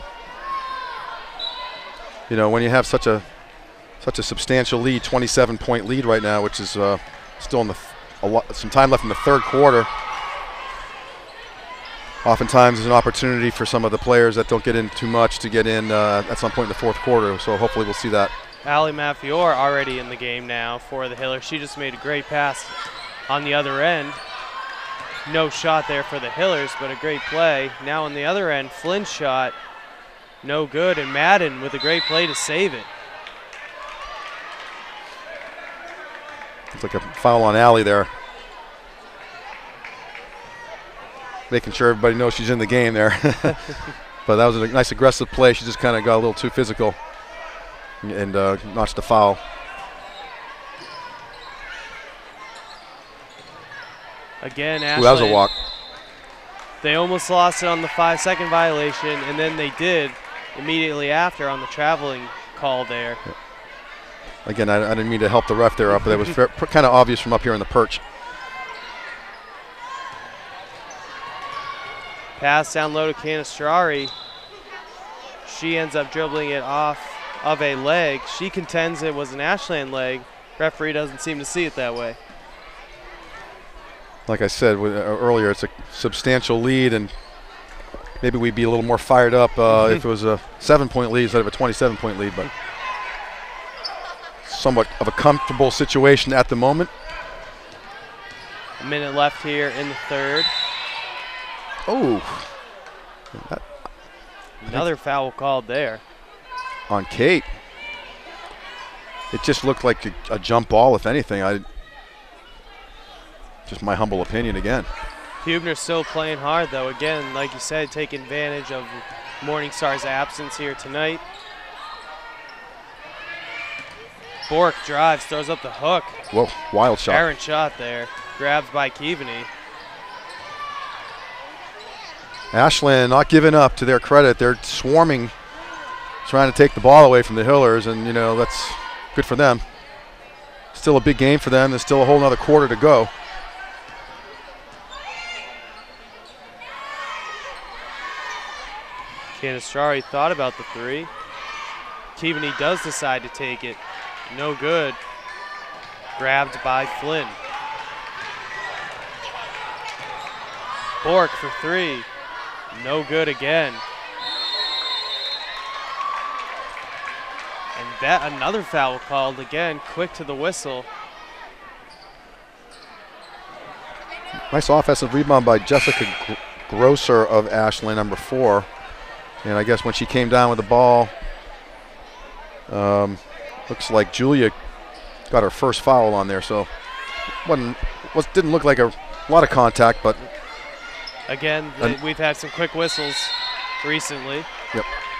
You know, when you have such a such a substantial lead, twenty-seven point lead right now, which is uh, still in the th a lot, some time left in the third quarter. Oftentimes there's an opportunity for some of the players that don't get in too much to get in uh, at some point in the fourth quarter. So hopefully we'll see that. Allie Mafior already in the game now for the Hillers. She just made a great pass on the other end. No shot there for the Hillers, but a great play. Now on the other end, Flynn's shot, no good, and Madden with a great play to save it. It's like a foul on Allie there. Making sure everybody knows she's in the game there. But that was a nice aggressive play. She just kind of got a little too physical and uh, notched a foul. Again, Ashland, Ooh, that was a walk. They almost lost it on the five-second violation, and then they did immediately after on the traveling call there. Yeah. Again, I, I didn't mean to help the ref there up, but it was kind of obvious from up here in the perch. Pass down low to Canistrari. She ends up dribbling it off of a leg. She contends it was an Ashland leg. Referee doesn't seem to see it that way. Like I said with, uh, earlier, it's a substantial lead, and maybe we'd be a little more fired up uh, if it was a seven-point lead instead of a twenty-seven point lead, but somewhat of a comfortable situation at the moment. A minute left here in the third. Oh, that another foul called there. On Kate. It just looked like a, a jump ball, if anything. I just my humble opinion again. Hubner's still playing hard, though. Again, like you said, taking advantage of Morningstar's absence here tonight. Bork drives, throws up the hook. Whoa, wild shot. Errant shot there. Grabs by Keaveney. Ashland not giving up, to their credit. They're swarming, trying to take the ball away from the Hillers, and, you know, that's good for them. Still a big game for them. There's still a whole nother quarter to go. Canistrari thought about the three. Keaveney does decide to take it. No good. Grabbed by Flynn. Bork for three. No good again. And that another foul called again, quick to the whistle. Nice offensive rebound by Jessica Gr Grosser of Ashland, number four. And I guess when she came down with the ball, um, looks like Julia got her first foul on there. So wasn't was didn't look like a lot of contact, but again, uh, we've had some quick whistles recently. Yep.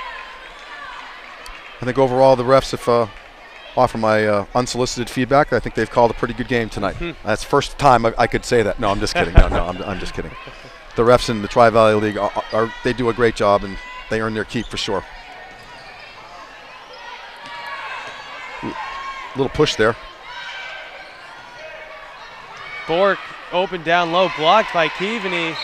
I think overall the refs, if uh, offer my uh, unsolicited feedback, I think they've called a pretty good game tonight. Hmm. That's the first time I, I could say that. No, I'm just kidding. No, no, I'm, I'm just kidding. The refs in the Tri-Valley League are, are they do a great job, and they earn their keep for sure. Little push there. Bork open down low, blocked by Keaveney.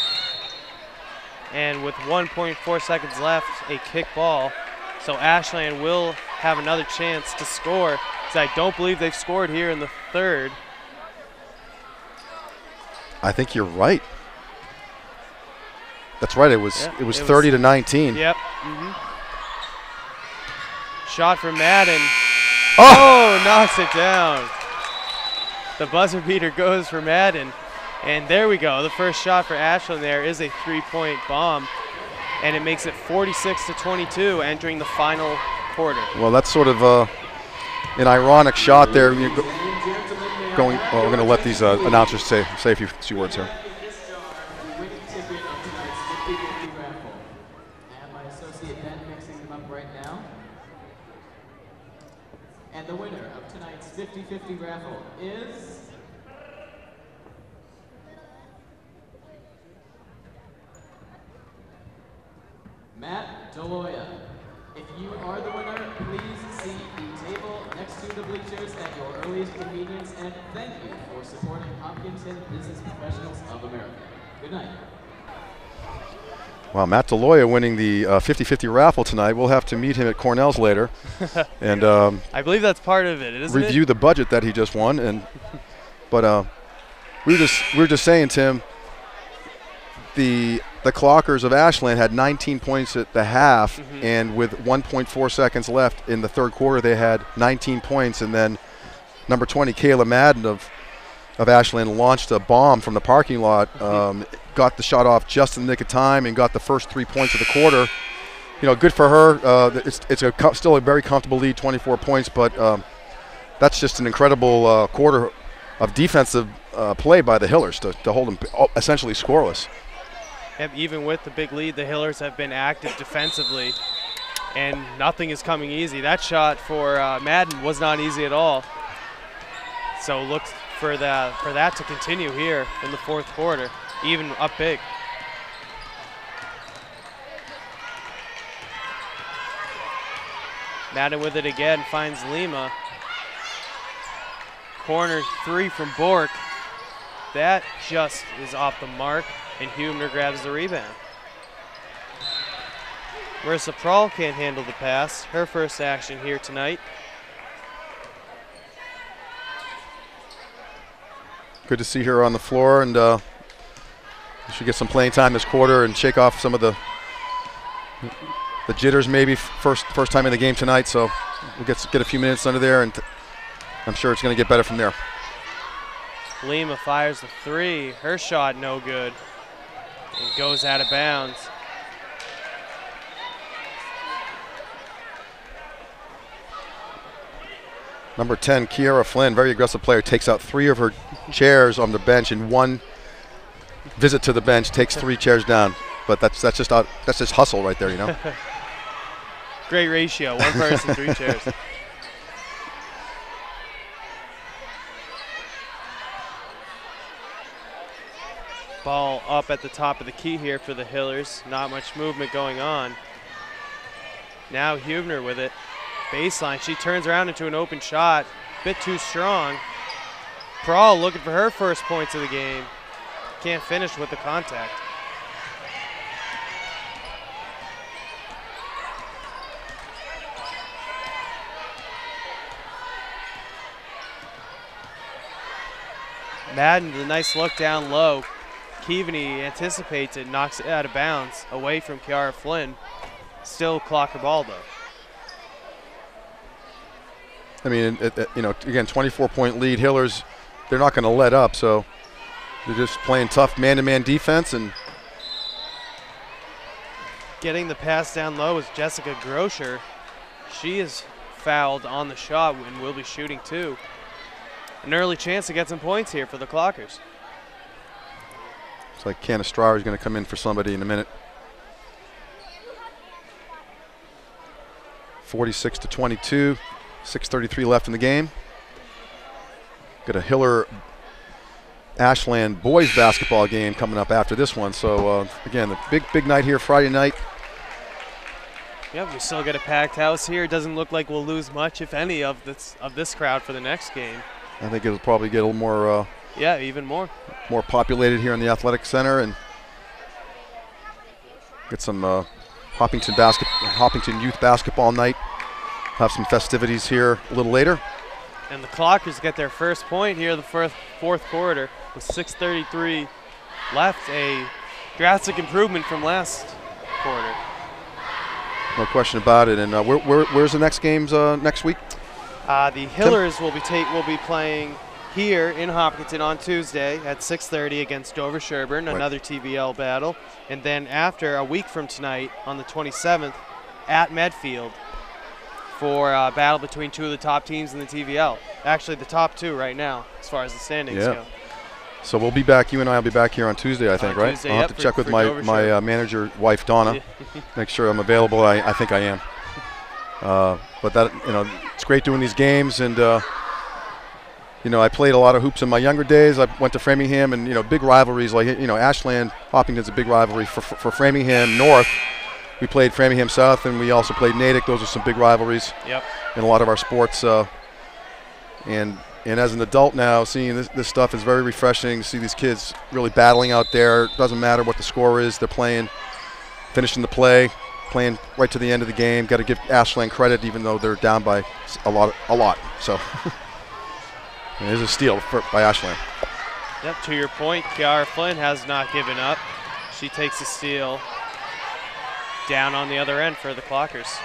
And with one point four seconds left, a kick ball. So Ashland will have another chance to score, because I don't believe they've scored here in the third. I think you're right. That's right. It was Yeah, it was it thirty was, to nineteen. Yep. Mm-hmm. Shot from Madden. Oh! Oh, knocks it down. The buzzer beater goes for Madden. And there we go. The first shot for Ashland there is a three-point bomb. And it makes it forty-six to twenty-two entering the final quarter. Well, that's sort of uh, an ironic shot there. You go, going. Well, we're going to let these uh, announcers say say a few, few words here. And the winner of tonight's fifty fifty raffle is Matt Deloya. If you are the winner, please see the table next to the bleachers at your earliest convenience, and thank you for supporting Hopkinton Business Professionals of America. Good night. Wow, Matt DeLoya winning the fifty fifty raffle tonight. We'll have to meet him at Cornell's later, and um, I believe that's part of it, isn't review it? the budget that he just won. And but uh, we were just we were just saying, Tim, the the Clockers of Ashland had nineteen points at the half, mm-hmm. and with one point four seconds left in the third quarter, they had nineteen points, and then number twenty, Kayla Madden of of Ashland launched a bomb from the parking lot, um, got the shot off just in the nick of time, and got the first three points of the quarter. You know, good for her. Uh, it's it's a co- still a very comfortable lead, twenty-four points, but um, that's just an incredible uh, quarter of defensive uh, play by the Hillers to, to hold them essentially scoreless. And even with the big lead, the Hillers have been active defensively, and nothing is coming easy. That shot for uh, Madden was not easy at all. So look for that for that to continue here in the fourth quarter, even up big. Madden with it again, finds Lima. Corner three from Bork. That just is off the mark, and Hubner grabs the rebound. Marissa Prahl can't handle the pass. Her first action here tonight. Good to see her on the floor, and uh, she get some playing time this quarter and shake off some of the the jitters. Maybe first first time in the game tonight, so we'll get get a few minutes under there, and I'm sure it's going to get better from there. Lima fires the three. Her shot no good, and goes out of bounds. Number ten, Kiara Flynn, very aggressive player, takes out three of her chairs on the bench in one visit to the bench, takes three chairs down. But that's that's just out, that's just hustle right there, you know. Great ratio, one person, three chairs. Ball up at the top of the key here for the Hillers. Not much movement going on. Now Hubner with it. Baseline, she turns around into an open shot. Bit too strong. Prahl looking for her first points of the game. Can't finish with the contact. Madden, the nice look down low. Keaveney anticipates it, knocks it out of bounds, away from Kiara Flynn. Still Clocker ball though. I mean, it, it, you know, again, twenty-four point lead. Hillers, they're not going to let up, so they're just playing tough man-to-man defense. And getting the pass down low is Jessica Grosher. She is fouled on the shot and will be shooting too. An early chance to get some points here for the Clockers. It's like Canistraro is going to come in for somebody in a minute. forty-six to twenty-two. six thirty-three left in the game. Got a Hiller Ashland boys basketball game coming up after this one. So uh, again, the big big night here Friday night. Yep, we still got a packed house here. It doesn't look like we'll lose much, if any, of this of this crowd for the next game. I think it'll probably get a little more. Uh, yeah, even more. More populated here in the athletic center, and get some uh, Hopkinton basket, Hopkinton youth basketball night. Have some festivities here a little later. And the Clockers get their first point here in the fourth, fourth quarter with six thirty-three left. A drastic improvement from last quarter. No question about it. And uh, where, where, where's the next games uh, next week? Uh, the Hillers will be take will be playing here in Hopkinton on Tuesday at six thirty against Dover Sherburne, right. Another T V L battle. And then after, a week from tonight, on the twenty-seventh, at Medfield, for a battle between two of the top teams in the T V L. Actually, the top two right now, as far as the standings yeah. go. So we'll be back. You and I will be back here on Tuesday, I think, on right? Tuesday, I'll yep, have to for, check with for my Dover my uh, manager wife Donna, make sure I'm available. I, I think I am. Uh, but that you know, it's great doing these games, and uh, you know, I played a lot of hoops in my younger days. I went to Framingham, and you know, big rivalries like you know, Ashland, Hopkinton's a big rivalry for for, for Framingham North. We played Framingham South, and we also played Natick. Those are some big rivalries yep. in a lot of our sports. Uh, and And as an adult now, seeing this, this stuff is very refreshing to see these kids really battling out there. It doesn't matter what the score is, they're playing, finishing the play, playing right to the end of the game. Got to give Ashland credit, even though they're down by a lot. A lot. So it is a steal for, by Ashland. Yep, to your point, Kiara Flynn has not given up. She takes a steal down on the other end for the Clockers.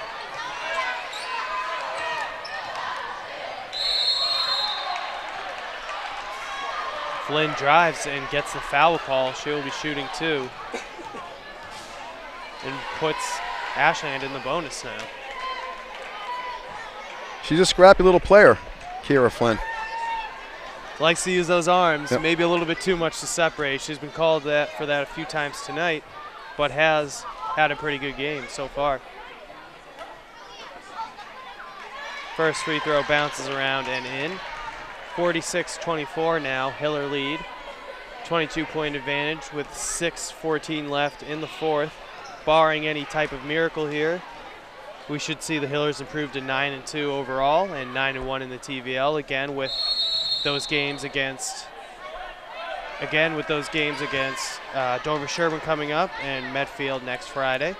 Flynn drives and gets the foul call. She will be shooting two. And puts Ashland in the bonus now. She's a scrappy little player, Kiara Flynn. Likes to use those arms, Yep. maybe a little bit too much to separate. She's been called that for that a few times tonight, but has had a pretty good game so far. First free throw bounces around and in. forty-six twenty-four now, Hiller lead. twenty-two point advantage with six fourteen left in the fourth. Barring any type of miracle here, we should see the Hillers improve to nine and two overall and nine and one in the T V L again with those games against again with those games against uh, Dover Sherburne coming up and Medfield next Friday.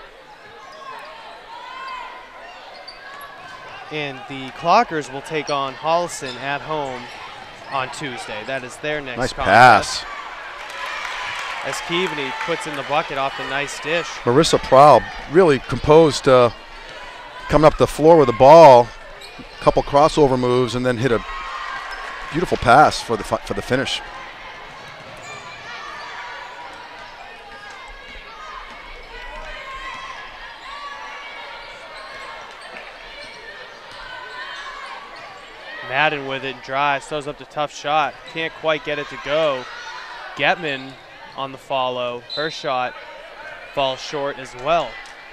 And the Clockers will take on Holliston at home on Tuesday. That is their next Nice contest. pass. As Keaveney puts in the bucket off the nice dish. Marissa Prowl really composed, uh, coming up the floor with the ball, a couple crossover moves, and then hit a beautiful pass for the fi for the finish. Madden with it, drives, throws up the tough shot. Can't quite get it to go. Getman on the follow. Her shot falls short as well.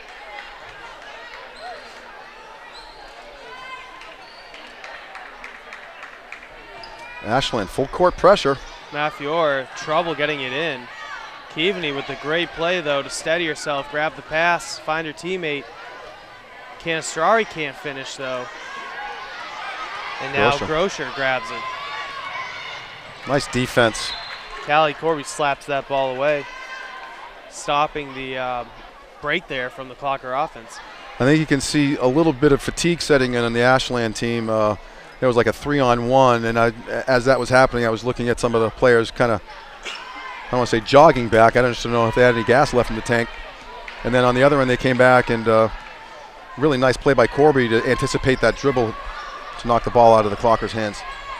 Ashland, full court pressure. Mafior, trouble getting it in. Keaveney with the great play, though, to steady herself, grab the pass, find her teammate. Canistrari can't finish, though. And now Grosher. Grosher grabs it. Nice defense. Callie Corby slaps that ball away, stopping the uh, break there from the Clocker offense. I think you can see a little bit of fatigue setting in on the Ashland team. Uh, there was like a three on one, and I, as that was happening, I was looking at some of the players kind of, I don't want to say jogging back. I don't just know if they had any gas left in the tank. And then on the other end, they came back, and uh, really nice play by Corby to anticipate that dribble to knock the ball out of the Clockers' hands.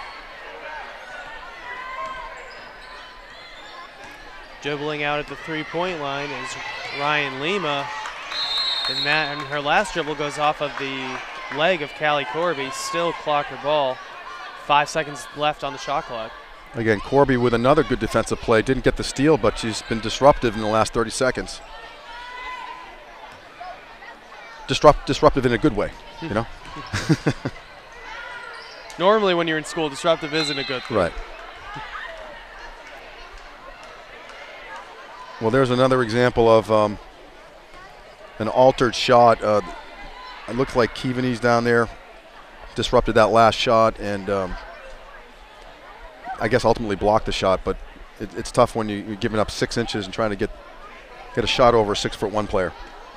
Dribbling out at the three-point line is Ryan Lima. And, that, and her last dribble goes off of the leg of Callie Corby. Still Clocker ball. Five seconds left on the shot clock. Again, Corby with another good defensive play. Didn't get the steal, but she's been disruptive in the last thirty seconds. Disrupt, disruptive in a good way, you know? Normally when you're in school, disruptive isn't a good thing. Right. Well, there's another example of um, an altered shot. Uh, it looked like Keaveney's down there disrupted that last shot, and um, I guess ultimately blocked the shot. But it, it's tough when you, you're giving up six inches and trying to get get a shot over a six-foot-one player.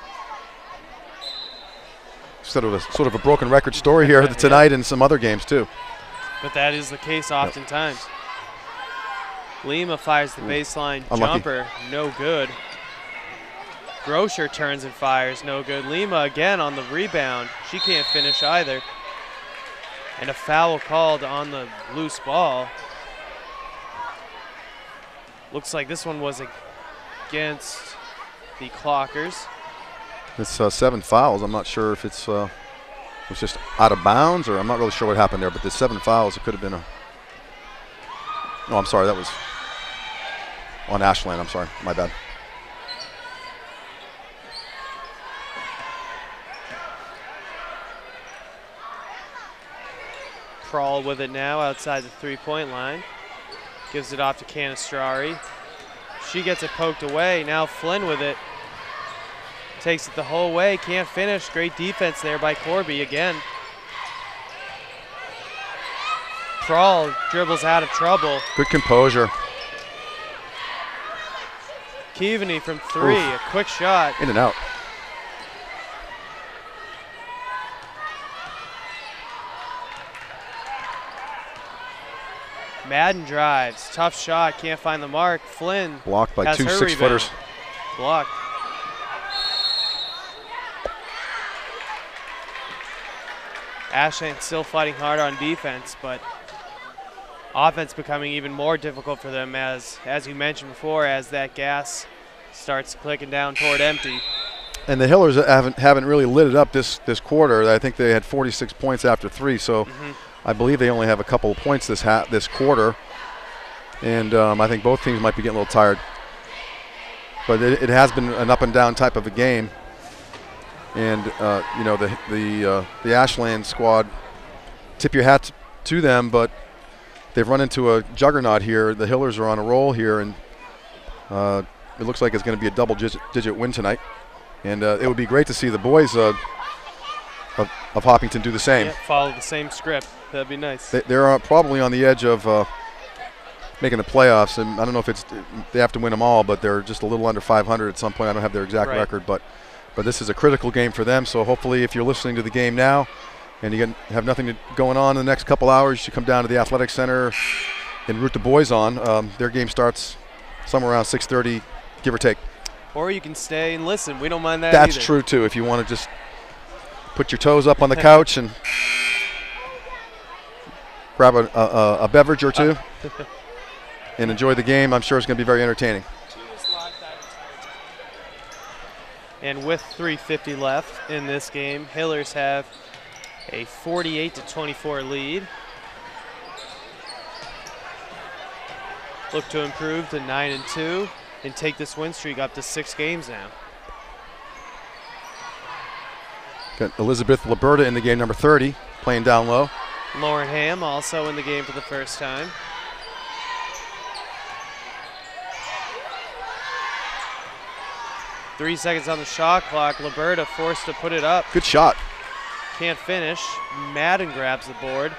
Sort of a sort of a broken record story here tonight, and some other games too. But that is the case oftentimes. Yep. Lima fires the baseline Unlucky. jumper, no good. Grosher turns and fires, no good. Lima again on the rebound. She can't finish either. And a foul called on the loose ball. Looks like this one was against the Clockers. It's uh, seven fouls. I'm not sure if it's uh, it was just out of bounds, or I'm not really sure what happened there. But the seven fouls, it could have been a. Oh, I'm sorry. That was on Ashland. I'm sorry. My bad. Crawl with it now outside the three-point line. Gives it off to Canistrari. She gets it poked away. Now Flynn with it. Takes it the whole way, can't finish. Great defense there by Corby again. crawl, dribbles out of trouble. Good composure. Keaveney from three, Oof. a quick shot. In and out. Madden drives, tough shot, can't find the mark. Flynn blocked by has two her six-footers. rebound. Blocked. Ashland still fighting hard on defense, but offense becoming even more difficult for them as, as you mentioned before, as that gas starts clicking down toward empty. And the Hillers haven't haven't really lit it up this this quarter. I think they had forty-six points after three, so mm-hmm. I believe they only have a couple of points this ha this quarter. And um, I think both teams might be getting a little tired. But it, it has been an up and down type of a game. And uh, you know, the the uh, the Ashland squad, tip your hat to them, but they've run into a juggernaut here. The Hillers are on a roll here, and uh, it looks like it's going to be a double-digit win tonight. And uh, it would be great to see the boys uh, of, of Hopkinton do the same. Yeah, follow the same script. That'd be nice. They, they're uh, probably on the edge of uh, making the playoffs, and I don't know if it's they have to win them all, but they're just a little under five hundred at some point. I don't have their exact right. record, but. But this is a critical game for them, so hopefully if you're listening to the game now and you have nothing to, going on in the next couple hours, you should come down to the Athletic Center and root the boys on. Um, their game starts somewhere around six thirty, give or take. Or you can stay and listen. We don't mind that That's either. true, too, if you want to just put your toes up on the couch and grab a, a, a beverage or two and enjoy the game. I'm sure it's going to be very entertaining. And with three fifty left in this game, Hillers have a forty-eight to twenty-four lead. Look to improve to nine and two and take this win streak up to six games now. Got Elizabeth Liberta in the game, number thirty, playing down low. Lauren Ham also in the game for the first time. Three seconds on the shot clock. Liberta forced to put it up. Good shot. Can't finish. Madden grabs the board.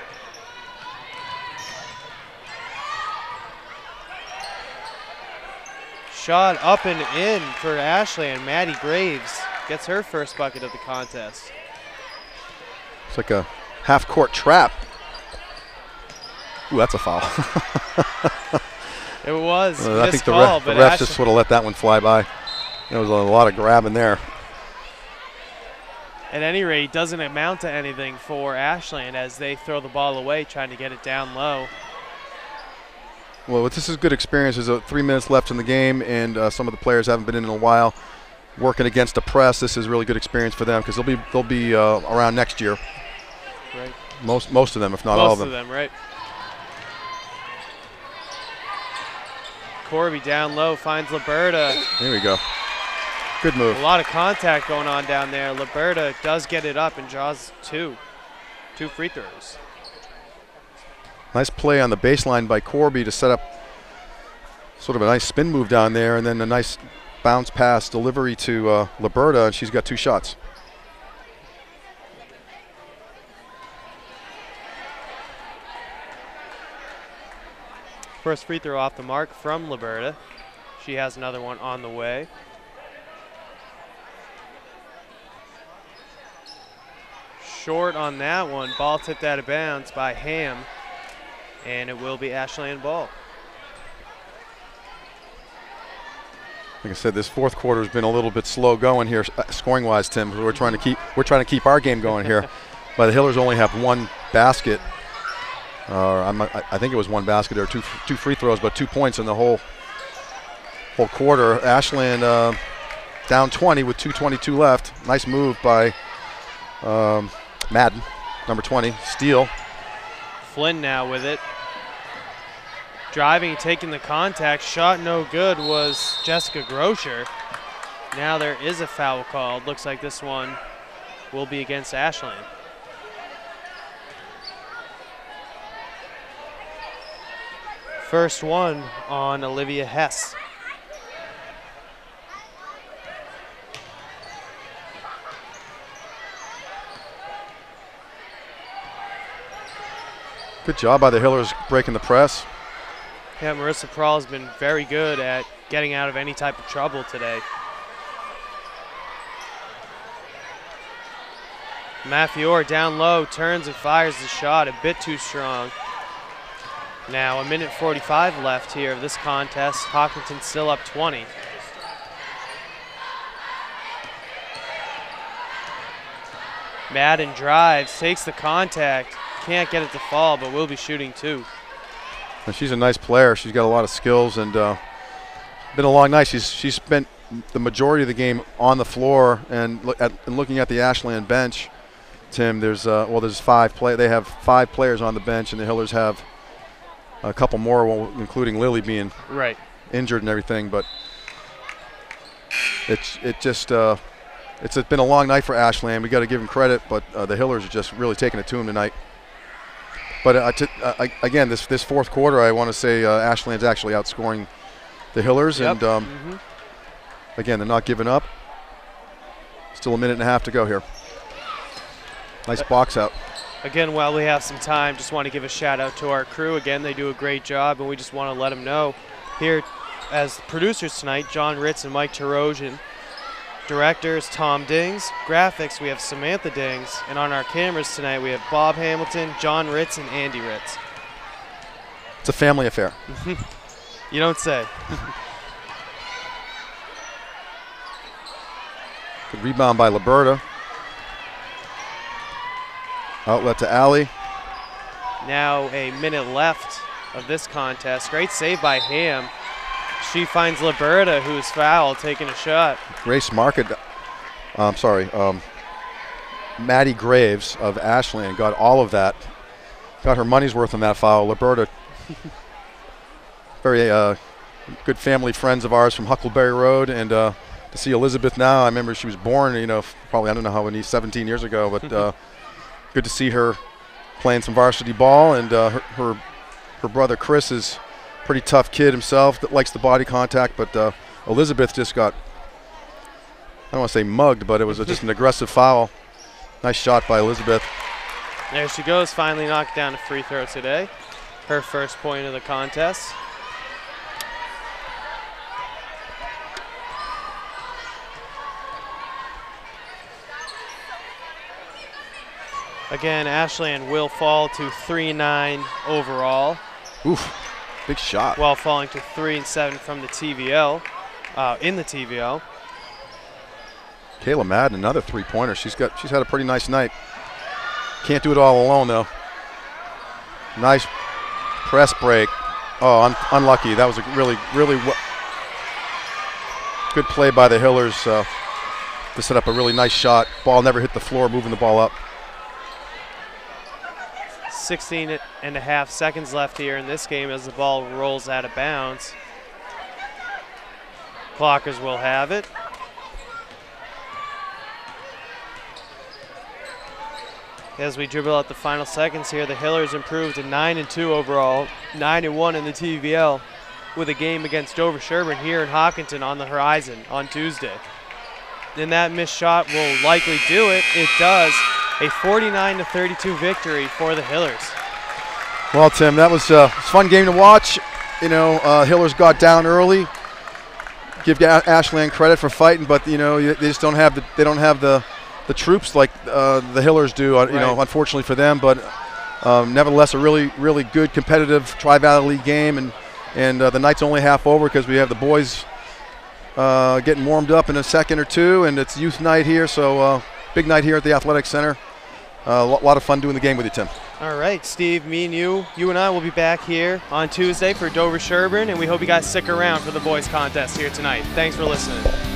Shot up and in for Ashland. Maddie Graves gets her first bucket of the contest. It's like a half-court trap. Ooh, that's a foul. It was. Uh, I think the, call, ref, the refs just would have let that one fly by. There was a lot of grabbing there. At any rate, doesn't amount to anything for Ashland as they throw the ball away, trying to get it down low. Well, this is good experience. There's uh, three minutes left in the game, and uh, some of the players haven't been in in a while. Working against the press, this is really good experience for them because they'll be they'll be uh, around next year. Right. Most most of them, if not most all of them. Most of them, right. Corby down low finds Liberta. There we go. Good move. A lot of contact going on down there. Liberta does get it up and draws two. Two free throws. Nice play on the baseline by Corby to set up sort of a nice spin move down there, and then a nice bounce pass delivery to uh, Liberta, and she's got two shots. First free throw off the mark from Liberta. She has another one on the way. Short on that one. Ball tipped out of bounds by Ham, and it will be Ashland ball. Like I said, this fourth quarter has been a little bit slow going here, uh, scoring-wise, Tim. We're trying to keep we're trying to keep our game going here, but the Hillers only have one basket. Uh, I'm, I think it was one basket or two two free throws, but two points in the whole whole quarter. Ashland uh, down twenty with two twenty-two left. Nice move by um, Madden, number twenty, steal. Flynn now with it. Driving, taking the contact, shot no good was Jessica Grosher. Now there is a foul called. Looks like this one will be against Ashland. First one on Olivia Hess. Good Good job by the Hillers breaking the press. Yeah, Marissa Prahl has been very good at getting out of any type of trouble today. Mafior down low, turns and fires the shot a bit too strong. Now a minute forty-five left here of this contest. Hopkinton still up twenty. Madden drives, takes the contact, can't get it to fall, but will be shooting two. And she's a nice player. She's got a lot of skills, and uh, been a long night. She's she's spent the majority of the game on the floor, and, look at, and looking at the Ashland bench, Tim. There's uh, well, there's five play. They have five players on the bench, and the Hillers have a couple more, well, including Lily being right injured and everything. But it's it just uh, it's been a long night for Ashland. We got to give them credit, but uh, the Hillers are just really taking it to them tonight. But uh, t uh, again, this this fourth quarter, I want to say uh, Ashland's actually outscoring the Hillers, yep. and um, mm-hmm. again, they're not giving up. Still a minute and a half to go here. Nice box out. Again, while we have some time, just want to give a shout out to our crew. Again, they do a great job, and we just want to let them know here as producers tonight, John Ritz and Mike Tarosian. Directors, Tom Dings. Graphics, we have Samantha Dings. And on our cameras tonight, we have Bob Hamilton, John Ritz, and Andy Ritz. It's a family affair. You don't say. Good rebound by Liberta. Outlet to Alley. Now a minute left of this contest. Great save by Ham. She finds Liberta, who's fouled, taking a shot. Grace Market, uh, I'm sorry, um, Maddie Graves of Ashland got all of that. Got her money's worth on that foul. Liberta, very uh, good family friends of ours from Huckleberry Road, and uh, to see Elizabeth now, I remember she was born, you know, probably, I don't know how many, seventeen years ago, but uh, good to see her playing some varsity ball, and uh, her, her, her brother Chris is pretty tough kid himself that likes the body contact, but uh, Elizabeth just got, I don't want to say mugged, but it was a, just an aggressive foul. Nice shot by Elizabeth. There she goes, finally knocked down a free throw today. Her first point of the contest. Again, Ashland will fall to three nine overall. Oof. Big shot. While falling to three and seven from the T V L, uh, in the T V L. Kayla Madden, another three-pointer. She's got, she's had a pretty nice night. Can't do it all alone though. Nice press break. Oh, un unlucky. That was a really, really good play by the Hillers uh, to set up a really nice shot. Ball never hit the floor, moving the ball up. sixteen and a half seconds left here in this game as the ball rolls out of bounds. Clockers will have it. As we dribble out the final seconds here, the Hillers improved to nine and two overall, nine and one in the T V L, with a game against Dover Sherburne here in Hopkinton on the horizon on Tuesday. And that missed shot will likely do it. It does. A forty-nine to thirty-two victory for the Hillers. Well, Tim, that was uh, a fun game to watch. You know, uh, Hillers got down early. Give Ashland credit for fighting, but you know they just don't have the they don't have the the troops like uh, the Hillers do. Uh, you right. know, unfortunately for them, but um, nevertheless, a really really good competitive Tri-Valley League game, and and uh, the night's only half over because we have the boys uh, getting warmed up in a second or two, and it's youth night here, so uh, big night here at the Athletic Center. A uh, lot of fun doing the game with you, Tim. All right, Steve, me and you, you and I will be back here on Tuesday for Dover Sherburne, and we hope you guys stick around for the boys contest here tonight. Thanks for listening.